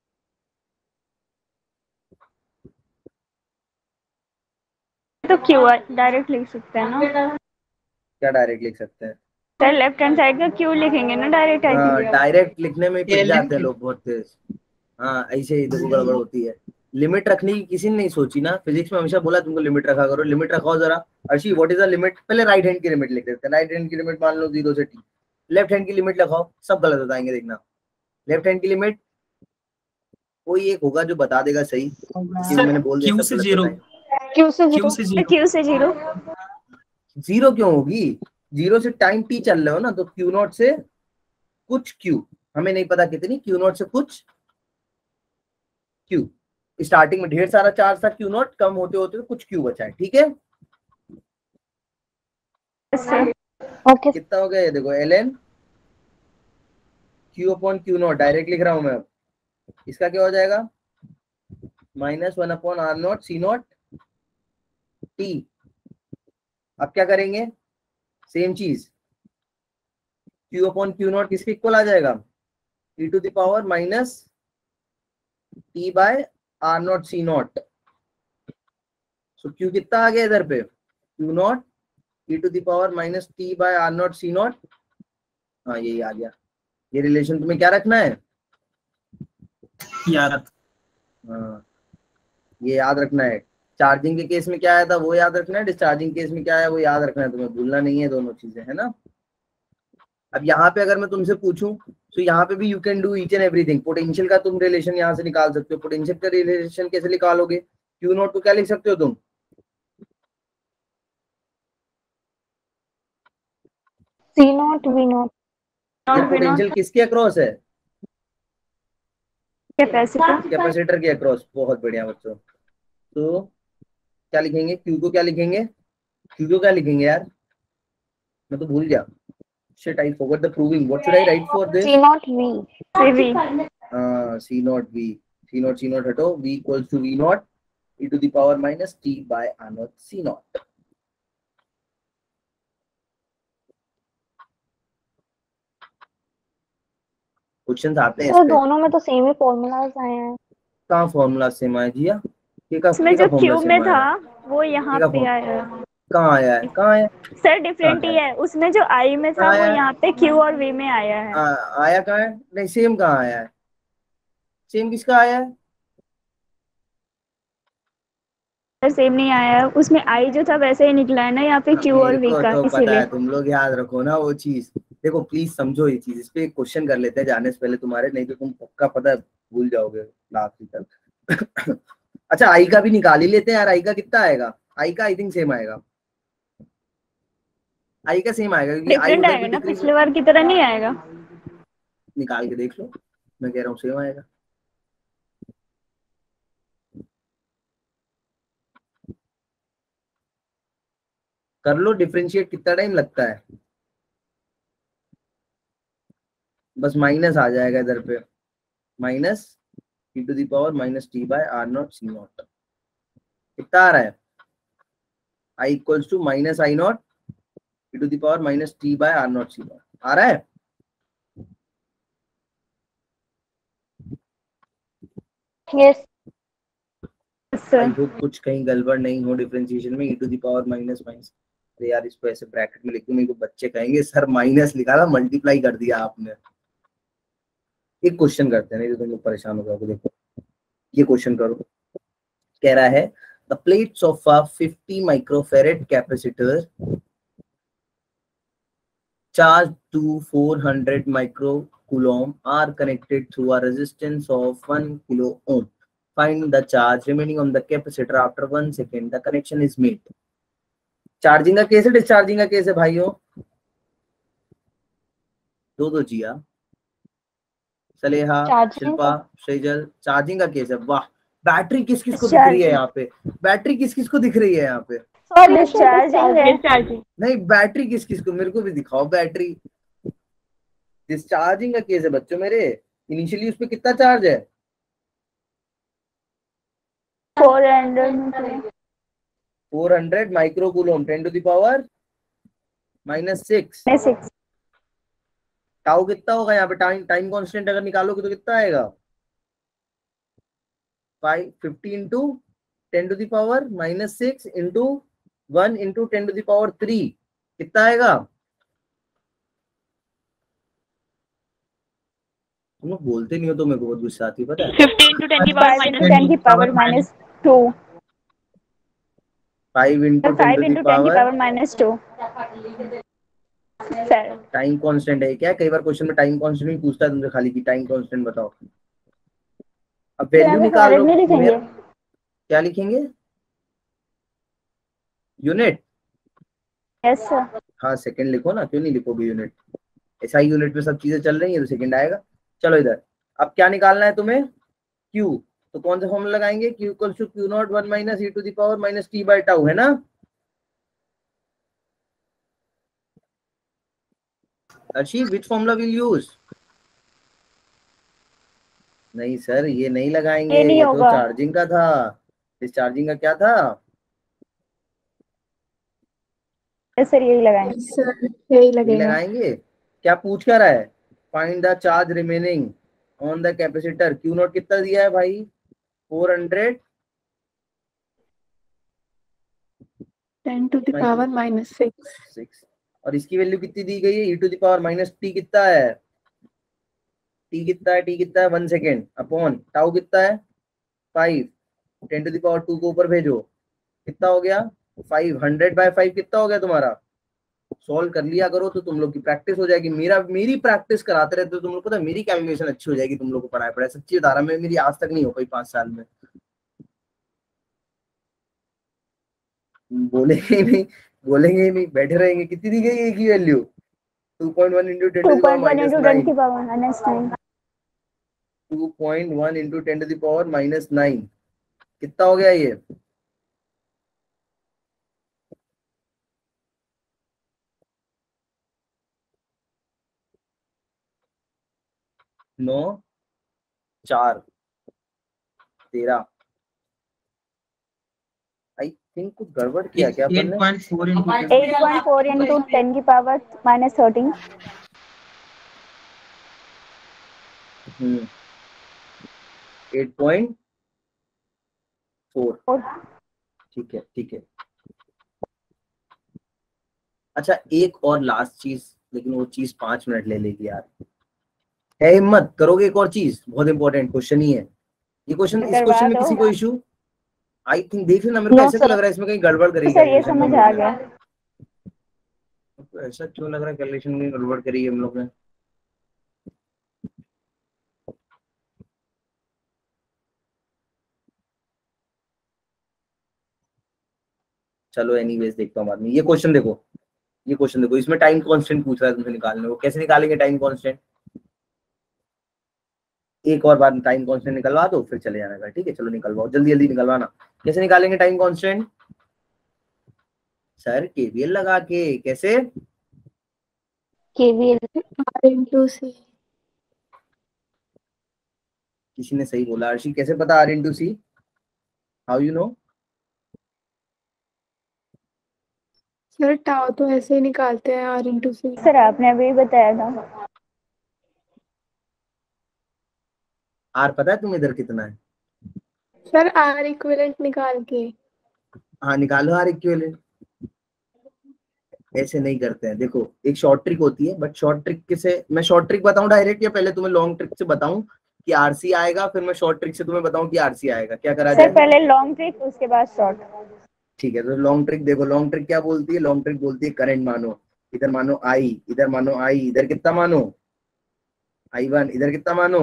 तो क्यू डायरेक्ट लिख सकते हैं ना? क्या डायरेक्ट लिख सकते हैं? सर लेफ्ट हैंड साइड का क्यू लिखेंगे ना डायरेक्ट? आई हाँ थिंक डायरेक्ट लिखने में पिट ये जाते लिख- हैं लोग बहुत तेज। हाँ ऐसे ही देखो गड़बड़ होती है। लिमिट रखने की किसी ने नहीं सोची ना, फिजिक्स में हमेशा बोला तुमको लिमिट रखा करो, लिमिट रखाओ जरा। Arshi what is the limit? पहले राइट हैंड की लिमिट लिख देते हैं। राइट हैंड की लिमिट मान लो जीरो से टी। लेफ्ट हैंड की लिमिट लगाओ, सब गलत बताएंगे देखना। लेफ्ट हैंड की लिमिट कोई एक होगा जो बता देगा सही, सर, मैंने बोल दिया क्यू सब से गलत जीरो। बताएंगे। क्यू से क्यू जीरो। से जीरो। क्यू से जीरो। जीरो क्यों होगी? जीरो से टाइम टी चल रहे हो ना, तो क्यू नॉट से कुछ क्यू, हमें नहीं पता कितनी, क्यू नॉट से कुछ क्यू। स्टार्टिंग में ढेर सारा चार्ज था क्यू नॉट, कम होते होते कुछ क्यू बचा है, ठीक है। ओके कितना हो गया ये देखो, L N Q upon Q naught, direct लिख रहा हूं मैं अब। इसका क्या हो जाएगा, minus one upon are naught C naught T. अब क्या करेंगे, सेम चीज, क्यू अपॉन क्यू नॉट किसके इक्वल आ जाएगा, T to the power minus T by are naught C naught. So Q कितना आ गया इधर पे, Q naught T to the power minus T by are naught C naught. हाँ यही आ गया। ये रिलेशन तुम्हें क्या रखना है, याद। हाँ ये याद रखना है। चार्जिंग के केस में क्या आया था वो याद रखना है, डिस्चार्जिंग केस में क्या आया वो याद रखना है, तुम्हें भूलना नहीं है दोनों चीजें, है ना। अब यहाँ पे अगर मैं तुमसे पूछूं तो यहाँ पे भी you can do each and everything. Potential का तुम रिलेशन यहाँ से निकाल सकते हो। पोटेंशियल का रिलेशन कैसे निकालोगे, क्यू नॉट को क्या लिख सकते हो तुम, सी नॉट वी नॉट ये पोटेंशियल किसके अक्रॉस है, कैपेसिटर कैपेसिटर के अक्रॉस। बहुत बढ़िया बच्चों। तो क्या लिखेंगे, क्यू को क्या लिखेंगे, क्यू को क्या लिखेंगे यार, मैं तो भूल गया। Shit, I forgot the proving. What should I write for this? C naught V C V Uh, C naught V. C naught C naught हटो, V equals to V naught e to the power minus T by R naught C naught. Question आते हैं तो इस पे। दोनों में तो सेम ही फॉर्मूलाज आए हैं। कहाँ फॉर्मूला सेम आया जी, ये का इसमें ये का जो फॉर्मूला क्यूब में सेम था आया, वो यहाँ ये का पे फॉर्म आया है। कहाँ आया है, कहाँ आया, सर डिफरेंट कहाँ ही है, है, उसमें जो आई में था कहाँ वो आया है, यहाँ पे क्यू और वी में आया है। आ, आया कहाँ है, नहीं सेम कहाँ आया है, सेम किसका आया है, सर सेम नहीं आया है, उसमें आई जो था वैसे ही निकला है ना यहाँ पे क्यू और मेरे वी को का, तो पता इसीलिए। है, तुम लोग याद रखो ना वो चीज। देखो प्लीज समझो ये चीज, इस पे क्वेश्चन कर लेते हैं जाने से पहले तुम्हारे, नहीं तो तुम पक्का पता है भूल जाओगे लास्ट तक। अच्छा आई का भी निकाल ही लेते हैं यार, आई का कितना आएगा, आई का आई थिंक सेम आएगा, आई का सेम आएगा क्योंकि आई डिफरेंट उधर आएगा भी ना, डिक्रीज। पिछले बार की तरह नहीं आएगा। निकाल के देख लो, मैं कह रहा हूँ सेम आएगा। कर लो डिफरेंशिएट, कितना टाइम लगता है, बस माइनस आ जाएगा इधर पे, minus T to the power minus T by are naught C naught. कितना आ रहा है, I equals to minus I naught T to the power minus T by are naught C naught आ रहा है। Yes I sir. होप कुछ कहीं गड़बड़ नहीं हो डिफरेंशिएशन में, e to the power minus minus. अरे यार इसको ऐसे ब्रैकेट में लिखूं, मेरे को बच्चे कहेंगे सर माइनस लिखा था मल्टीप्लाई कर दिया आपने। एक क्वेश्चन करते हैं नहीं तो तुम लोग परेशान हो जाओगे। देखो ये क्वेश्चन करो, कह रहा है the plates of a fifty microfarad capacitor charged to four hundred microcoulomb are connected through a resistance of one kilo ohm. Find the charge remaining on the capacitor after one second the connection is made. Charging का केस है, डिस्चार्जिंग का केस है भाइयों, दो दो जिया, सलेहा, शिल्पा, सेजल। चार्जिंग का केस है, वाह। बैटरी किस किस को दिख रही है यहाँ पे, बैटरी किस किस को दिख रही है यहाँ पे, डिस्चार्जिंग है। नहीं बैटरी किस किस को, मेरे को भी दिखाओ बैटरी। डिस्चार्जिंग का केस है बच्चों मेरे, इनिशियली उस पे कितना चार्ज है, four hundred four hundred microcoulomb, ten to the power minus six. Tau कितना होगा यहाँ पे, टाइम टाइम कांस्टेंट अगर निकालोगे तो कितना आएगा, five fifty into ten to the power minus six into one into ten to the power three, कितना आएगा। तुम लोग बोलते नहीं हो तो मेरे को बहुत गुस्सा आती है, पता है। फिफ्टीन टू टेन की power minus two, five into ten five two into the ten की power power minus two. Time constant है क्या, कई बार क्वेश्चन में टाइम कांस्टेंट भी पूछता है तुमसे खाली की टाइम कांस्टेंट बताओ। अब वैल्यू निकाल लो, क्या लिखेंगे, यूनिट। Yes sir. हाँ सेकंड लिखो ना, क्यों नहीं लिखोगे यूनिट, एसआई यूनिट में सब चीजें चल रही है तो सेकंड आएगा। चलो इधर अब क्या निकालना है तुम्हें, Q, तो कौन सा फॉर्मूला लगाएंगे, Q equals to Q naught one minus e to the power minus t by tau, है ना। Arshi which formula will use, नहीं सर ये नहीं लगाएंगे, ये नहीं ये तो होगा। चार्जिंग का था, डिस्चार्जिंग का क्या था। सर यही लगाएंगे। Yes, sir. यही ये लगेगा। लगाएंगे। क्या पूछ क्या रहा है, find the charge remaining on the capacitor, Q naught कितना दिया है भाई, four hundred ten to the power minus six. Six, और इसकी वैल्यू कितनी दी गई है, e to the power minus t कितना है, टी कितना है, टी कितना है वन सेकेंड अपॉन टाउ कितना है five, ten to the power two को ऊपर भेजो, कितना हो गया फाइव, हंड्रेड बाय फाइव कितना हो गया तुम्हारा, सॉल्व कर लिया करो तो तुम लोग की प्रैक्टिस हो जाएगी। मेरा मेरी प्रैक्टिस कराते रहते हो तुम लोग, पता है मेरी कैलकुलेशन अच्छी हो जाएगी, तुम लोग को पढ़ाई पढ़ाई सच्ची बता रहा मैं, मेरी आज तक नहीं हो पाई पांच साल में। बोलेंगे ही नहीं, बोलेंगे ही नहीं, बैठे रहेंगे। कितनी दी गई है की value, two point one into ten two to the power point one minus into ten nine, की power minus nine. Two point one into ten to the power minus nine, कितना हो गया ये, नौ चार तेरह, आई थिंक कुछ गड़बड़ किया क्या अपन एट ने, point four into eight point four into ten की power minus thirteen. Hmm eight point four, ठीक है ठीक है। अच्छा एक और लास्ट चीज, लेकिन वो चीज पांच मिनट ले लेगी यार, है हिम्मत, करोगे एक और चीज, बहुत इंपॉर्टेंट क्वेश्चन ही है ये क्वेश्चन, इस क्वेश्चन में किसी को इशू, आई थिंक देख लेना, मेरे को No, ऐसे तो sir. लग रहा है इसमें कहीं गड़बड़ करी सर ये कैलकुलेशन समझ में आ हम लोग गया। ने। ऐसा क्यों लग रहा है कैलकुलेशन में गड़बड़ करी है हम लोग ने, चलो एनीवेज देखता हूँ बाद में। ये क्वेश्चन देखो, ये क्वेश्चन देखो, इसमें टाइम कांस्टेंट पूछ रहा है तुमसे निकालने को, कैसे निकालेंगे टाइम कांस्टेंट, एक और बार टाइम कांस्टेंट निकलवा दो फिर चले जाना है, ठीक है चलो निकलवाओ जल्दी जल्दी निकलवाना। कैसे निकालेंगे टाइम कांस्टेंट, सर केवीएल लगा के, कैसे, केवीएल। आर इंटू सी। किसी ने सही बोला, अर्शी कैसे पता R into C, how you know, sir tau तो ऐसे ही निकालते हैं, आर इंटू सी। सर आपने अभी बताया था। आर पता है तुम्हें इधर कितना है, सर आर इक्विवेलेंट निकाल के। हाँ निकालो आर इक्विवेलेंट, ऐसे नहीं करते हैं। देखो एक शॉर्ट ट्रिक होती है, बट शॉर्ट ट्रिक से मैं शॉर्ट ट्रिक बताऊं डायरेक्ट, या पहले तुम्हें लॉन्ग ट्रिक से बताऊं कि आरसी आएगा, फिर मैं शॉर्ट ट्रिक से तुम्हें बताऊं कि आरसी आएगा, क्या करा सर जाए। पहले लॉन्ग ट्रिक उसके बाद शॉर्ट। ठीक है तो लॉन्ग ट्रिक देखो, लॉन्ग ट्रिक क्या बोलती है, लॉन्ग ट्रिक बोलती है करंट मानो, इधर मानो आई, इधर मानो आई, इधर कितना मानो आई वन, इधर कितना मानो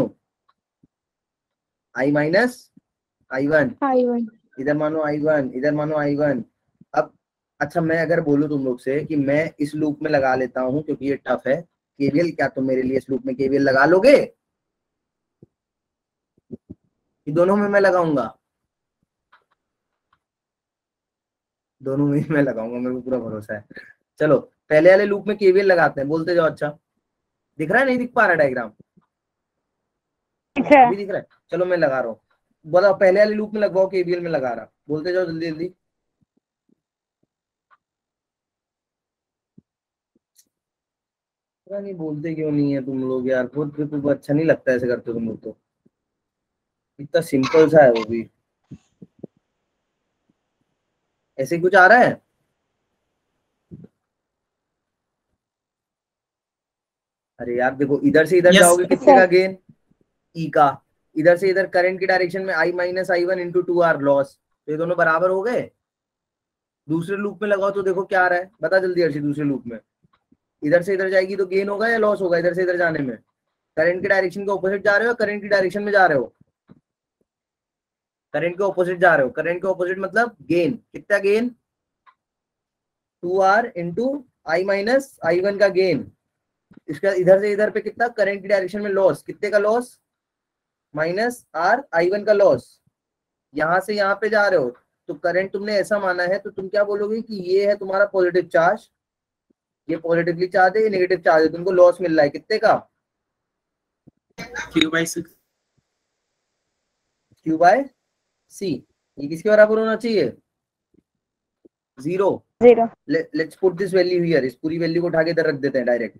I minus I one, I one. इधर मानो आई वन, इधर मानो आई वन। अब अच्छा मैं अगर बोलूं तुम लोग से कि मैं इस लूप में लगा लेता हूं क्योंकि ये टफ है केवीएल, क्या तुम मेरे लिए इस लूप में केवीएल लगा लोगे, कि दोनों में मैं लगाऊंगा, दोनों में मैं लगाऊंगा, मेरे को पूरा भरोसा है। चलो पहले वाले लूप में केवीएल लगाते हैं, बोलते जाओ। अच्छा दिख रहा है, नहीं दिख पा रहा डायग्राम, अभी दिख रहा है, चलो मैं लगा रहा हूँ, बताओ पहले वाले लूप में लगवाओ केवीएल में लगा रहा, बोलते जाओ जल्दी जल्दी। पता नहीं बोलते क्यों नहीं है तुम लोग यार, खुद भी तो अच्छा नहीं लगता ऐसे करते तुम लोग, तो इतना सिंपल सा है वो भी, ऐसे कुछ आ रहा है। अरे यार देखो इधर से इधर Yes, जाओगे sir. कितने का गेन, ई का, इधर से इधर करंट की डायरेक्शन में I minus I one into two R loss, तो ये दोनों बराबर हो गए। दूसरे लूप में लगाओ तो देखो क्या आ रहा है, बता जल्दी अर्शी, दूसरे लूप में इधर से इधर जाएगी तो गेन होगा या लॉस होगा, इधर से इधर जाने में, करंट की डायरेक्शन के ऑपोजिट जा रहे हो, करंट की डायरेक्शन में जा रहे हो, करंट के ऑपोजिट जा रहे हो, करंट के ऑपोजिट मतलब गेन, कितना gain, two R into I minus I one का गेन, इसका इधर से इधर पे कितना करंट की डायरेक्शन में लॉस, कितने का loss, minus R I one का लॉस। यहां से यहाँ पे जा रहे हो तो करंट तुमने ऐसा माना है तो तुम क्या बोलोगे कि ये है तुम्हारा पॉजिटिव चार्ज, ये पॉजिटिवली चार्ज है, ये नेगेटिव चार्ज है, तुमको लॉस मिल रहा है कितने का, Q by six. Q by C. ये किसके बराबर होना चाहिए, zero. Zero. Let's put this value here, इस पूरी वैल्यू को उठा के इधर रख देते हैं डायरेक्ट,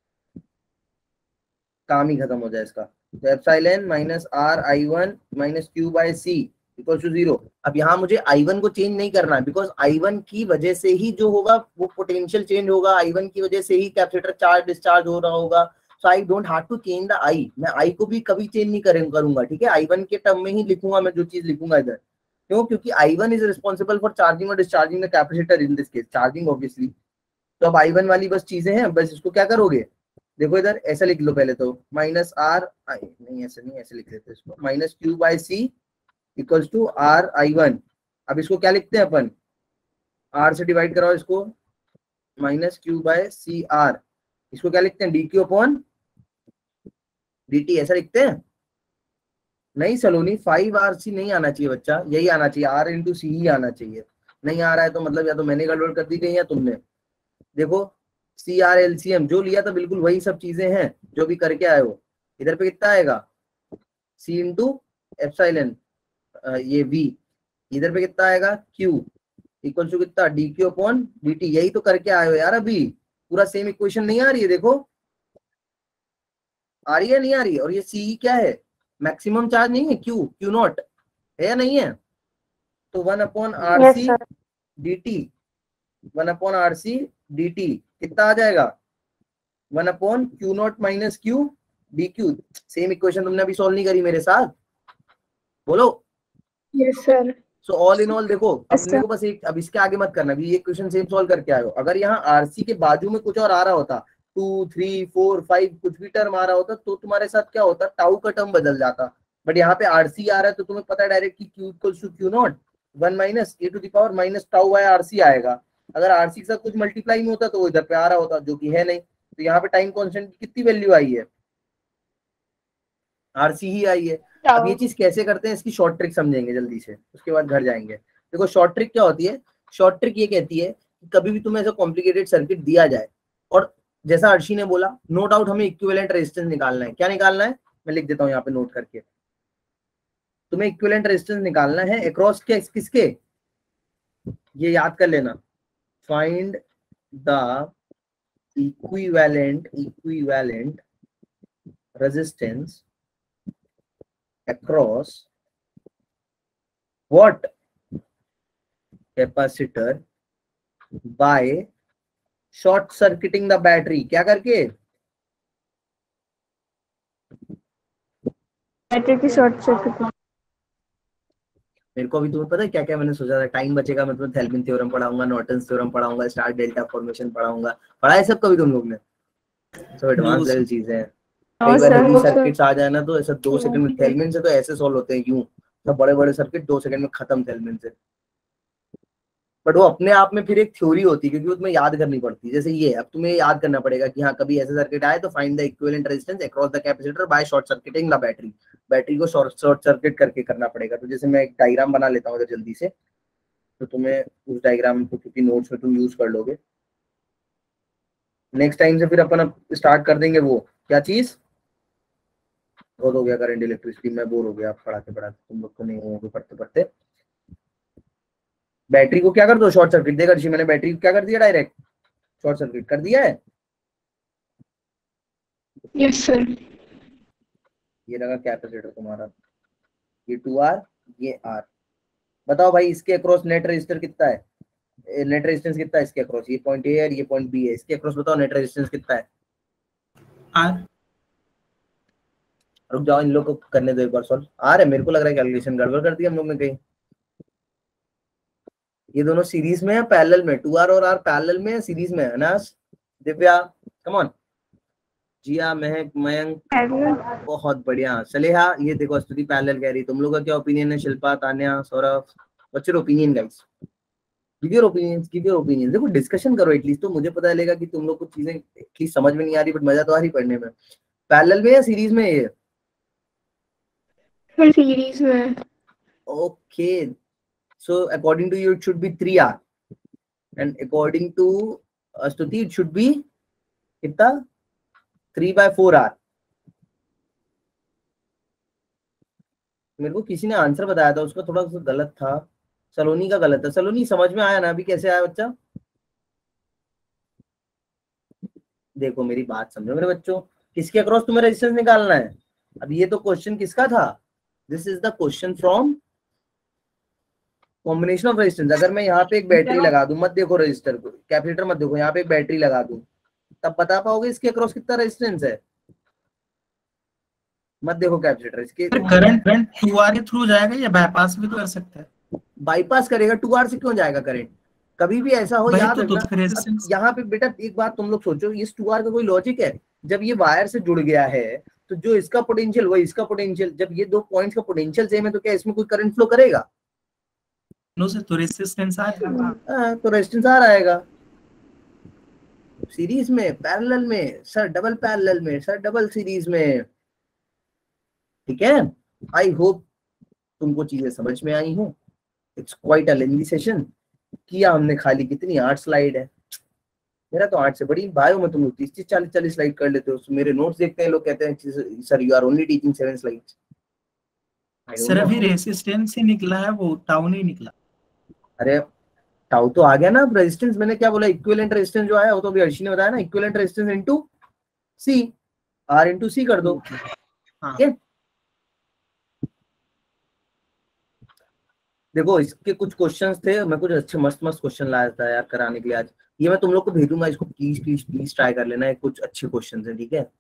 काम ही खत्म हो जाए इसका। तो epsilon minus R I one minus Q by C equal to zero. अब यहाँ मुझे आई वन को चेंज नहीं करना है, बिकॉज आई वन की वजह से ही जो होगा वो पोटेंशियल चेंज होगा, आई वन की वजह से ही कैपेसिटर चार्ज डिस्चार्ज हो रहा होगा। So I don't have to change the I, मैं आई को भी कभी चेंज नहीं करें करूंगा, ठीक है। आई वन के टर्म में ही लिखूंगा मैं जो चीज लिखूंगा इधर, क्यों, क्योंकि I one is responsible for charging और discharging the capacitor, in this case charging obviously. तो अब आई वन वाली बस चीजें हैं, बस इसको क्या करोगे, देखो इधर ऐसा लिख लो पहले तो, माइनस आर आई, नहीं ऐसे नहीं, ऐसे लिख लेते इसको, minus Q by C equals to R I one. अब इसको क्या लिखते हैं अपन, आर से डिवाइड कराओ इसको, minus Q by C R, इसको क्या लिखते हैं, d Q upon D t, ऐसा लिखते हैं। नहीं सलोनी, फाइव आर सी नहीं आना चाहिए बच्चा, यही आना चाहिए, आर इंटू सी ही आना चाहिए। नहीं आ रहा है तो मतलब या तो मैंने गड़बड़ कर दी गई या तुमने। देखो C R L C M जो लिया था बिल्कुल वही सब चीजें हैं जो भी करके आए हो। इधर पे कितना आएगा, सी इंटू एप्सिलॉन ये v, इधर पे कितना आएगा q इक्वल टू कितना d Q upon D t, यही तो करके आए हो यार। अभी पूरा सेम इक्वेशन नहीं आ रही है, देखो आ रही है नहीं आ रही है। और ये सी क्या है, मैक्सिमम चार्ज नहीं है, q q नॉट है या नहीं है, तो one upon are C d t, one upon are C d t कितना आ जाएगा, one upon Q naught minus Q D Q. Same equation तुमने अभी सॉल्व नहीं करी मेरे साथ, बोलो। Yes sir. So all in all देखो Yes, अपने को बस एक, अब इसके आगे मत करना, अभी ये क्वेश्चन सेम सॉल्व करके आए हो। अगर यहाँ आरसी के बाजू में कुछ और आ रहा होता, टू थ्री फोर फाइव कुछ भी टर्म आ रहा होता, तो तुम्हारे साथ क्या होता, टाउ का टर्म बदल जाता। बट यहाँ पे आरसी आ रहा है तो तुम्हें पता है डायरेक्ट कि Q equals to Q naught one minus A to the power minus tau by RC आएगा। अगर आरसी के साथ कुछ मल्टीप्लाई नहीं होता तो वो इधर पे आ रहा होता, जो कि है नहीं। तो यहाँ पे टाइम कॉन्स्टेंट की कितनी वैल्यू आई है, आरसी ही आई है। अब ये चीज कैसे करते हैं इसकी शॉर्ट ट्रिक समझेंगे जल्दी से, उसके बाद घर जाएंगे। देखो शॉर्ट ट्रिक क्या होती है, शॉर्ट ट्रिक ये कहती है कि कभी भी तुम्हें ऐसा कॉम्प्लिकेटेड सर्किट दिया जाए और जैसा अर्शी ने बोला, नो डाउट हमें इक्विवेलेंट रेजिस्टेंस निकालना है। क्या निकालना है, मैं लिख देता हूँ यहाँ पे नोट करके, तुम्हें इक्विवेलेंट रेजिस्टेंस निकालना है अक्रॉस के किसके, ये याद कर लेना, find the equivalent equivalent resistance across what capacitor by short circuiting the battery। क्या करके, बैटरी की शॉर्ट सर्किट। मेरे को अभी तुम्हें पता है क्या क्या मैंने सोचा था, टाइम बचेगा मैं तुम्हें थेल्विन थ्योरम पढ़ाऊंगा, नॉर्टन्स थ्योरम पढ़ाऊंगा, स्टार डेल्टा फॉर्मेशन पढ़ाऊंगा। पढ़ा है सब कभी तुम लोग ने, सब एडवांस लेवल चीजें हैं। कई बार हेवी सर्किट्स आ जाए ना तो ऐसा दो सेकंड में, थेल्विन से तो ऐसे सॉल्व होते हैं यूं, तो बड़े बड़े सर्किट दो सेकंड में खत्म थेल्विन से। बट वो अपने आप में फिर एक थ्योरी होती है, क्योंकि वो तुम्हें याद करनी पड़ती है। जैसे ये अब तुम्हें याद करना पड़ेगा कि हाँ कभी ऐसे सर्किट आए तो find the equivalent resistance across the capacitor by short circuiting the battery, battery को शॉर्ट शॉर्ट सर्किट करके करना पड़ेगा। तो जैसे मैं एक डायग्राम बना लेता हूँ जल्दी से, तो तुम्हें उस डायग्राम को क्योंकि नोट्स में तुम यूज कर लोगे, नेक्स्ट टाइम से फिर अपन स्टार्ट कर देंगे वो क्या चीज, बहुत हो गया करंट इलेक्ट्रिसिटी, मैं बोर हो गया पढ़ाते पढ़ाते, तुम लोग को नहीं होंगे पढ़ते पढ़ते। बैटरी को क्या कर दो, शॉर्ट सर्किट देगा ऋषि, मैंने बैटरी को क्या कर दिया, डायरेक्ट शॉर्ट सर्किट कर दिया है। Yes sir. ये लगा कैपेसिटर तुम्हारा, ये टू आर ये आर। बताओ भाई इसके अक्रॉस नेट रेजिस्टर कितना है, नेट रेजिस्टेंस कितना है इसके अक्रॉस, ये पॉइंट ए है ये पॉइंट बी है, इसके अक्रॉस बताओ नेट रेजिस्टेंस कितना है। आर रुक जाओ इन लोग को करने दो एक बार सॉल्व। आ रहा है, मेरे को लग रहा है कैलकुलेशन गड़बड़ कर दिया हम लोग ने कहीं। ये दोनों सीरीज में है पैरेलल में, टू आर और आर पैरेलल में है, सीरीज में है ना। दिव्या कम ऑन, जिया महक मयंक बहुत बढ़िया, सलेहा ये देखो स्तुति पैरेलल कह रही। तुम लोग का क्या ओपिनियन है, Shilpa Tanya Saurabh, what's your opinion guys. Give your opinions, give your opinions. देखो डिस्कशन करो एटलीस्ट, तो मुझे पता लगेगा कि तुम लोग को चीजें एटलीस्ट समझ में नहीं आ रही, बट मजा तो आ रही पढ़ने में। पैरेलल में या सीरीज में ये? सर सीरीज में। Okay, so according to you it should be three R and according to Stuti it should be कितना? Three by four R. मेरे को किसी ने आंसर बताया था, उसका थोड़ा सा गलत था, सलोनी का गलत था। सलोनी समझ में आया ना अभी कैसे आया बच्चा? देखो मेरी बात समझो मेरे बच्चों, किसके अक्रॉस तुम्हें रेजिस्टेंस निकालना है? अब ये तो क्वेश्चन किसका था? This is the question from combination of resistance. अगर मैं यहाँ पे एक बैटरी लगा दूं, मत देखो रजिस्टर को, कैपेसिटर मत देखो, यहाँ पे एक बैटरी लगा दूं, तब बता पाओगे इसके अक्रॉस कितना रेजिस्टेंस है? मत देखो कैपेसिटर, इसके करंट करंट टू आर के थ्रू जाएगा या बाईपास भी तो कर सकता है? बाईपास करेगा। टू आर से क्यों जाएगा करंट? कभी भी ऐसा हो वही याद तो, तो रखना। फिर रेजिस्टेंस यहाँ पे बेटा एक बात तुम लोग सोचो, इस टू आर का कोई लॉजिक है? जब ये वायर से जुड़ गया है तो जो इसका पोटेंशियल वही इसका पोटेंशियल, जब ये दो पॉइंट्स का पोटेंशियल सेम है तो क्या इसमें कोई करंट फ्लो करेगा? नो से तो रेजिस्टेंस आ जाएगा। हाँ, तो रेजिस्टेंस आ आएगा। सीरीज में, पैरेलल में सर, डबल पैरेलल में सर, डबल सीरीज में। ठीक है, आई होप तुमको चीजें समझ में आई हो। It's quite a lengthy session किया हमने, खाली कितनी आठ स्लाइड है। मेरा तो आठ से बड़ी बायो में तुम लोग तीस तीस चालीस चालीस स्लाइड कर लेते हो। मेरे नोट्स देखते हैं लोग, कहते हैं sir you are only teaching seven slides. Sir अभी रेजिस्टेंस ही निकला है, वो टाउ नहीं निकला। अरे टाउ तो आ गया ना। रेजिस्टेंस मैंने क्या बोला, इक्विवेलेंट रेजिस्टेंस जो आया वो तो अभी अर्शी ने बताया ना, equivalent resistance into C, R into C कर दो। हाँ। ठीक है, देखो इसके कुछ क्वेश्चंस थे, मैं कुछ अच्छे मस्त मस्त क्वेश्चन लाया था यार कराने के लिए आज। ये मैं तुम लोग को भेजूंगा, इसको प्लीज प्लीज प्लीज ट्राई कर लेना, कुछ अच्छे क्वेश्चन है। ठीक है,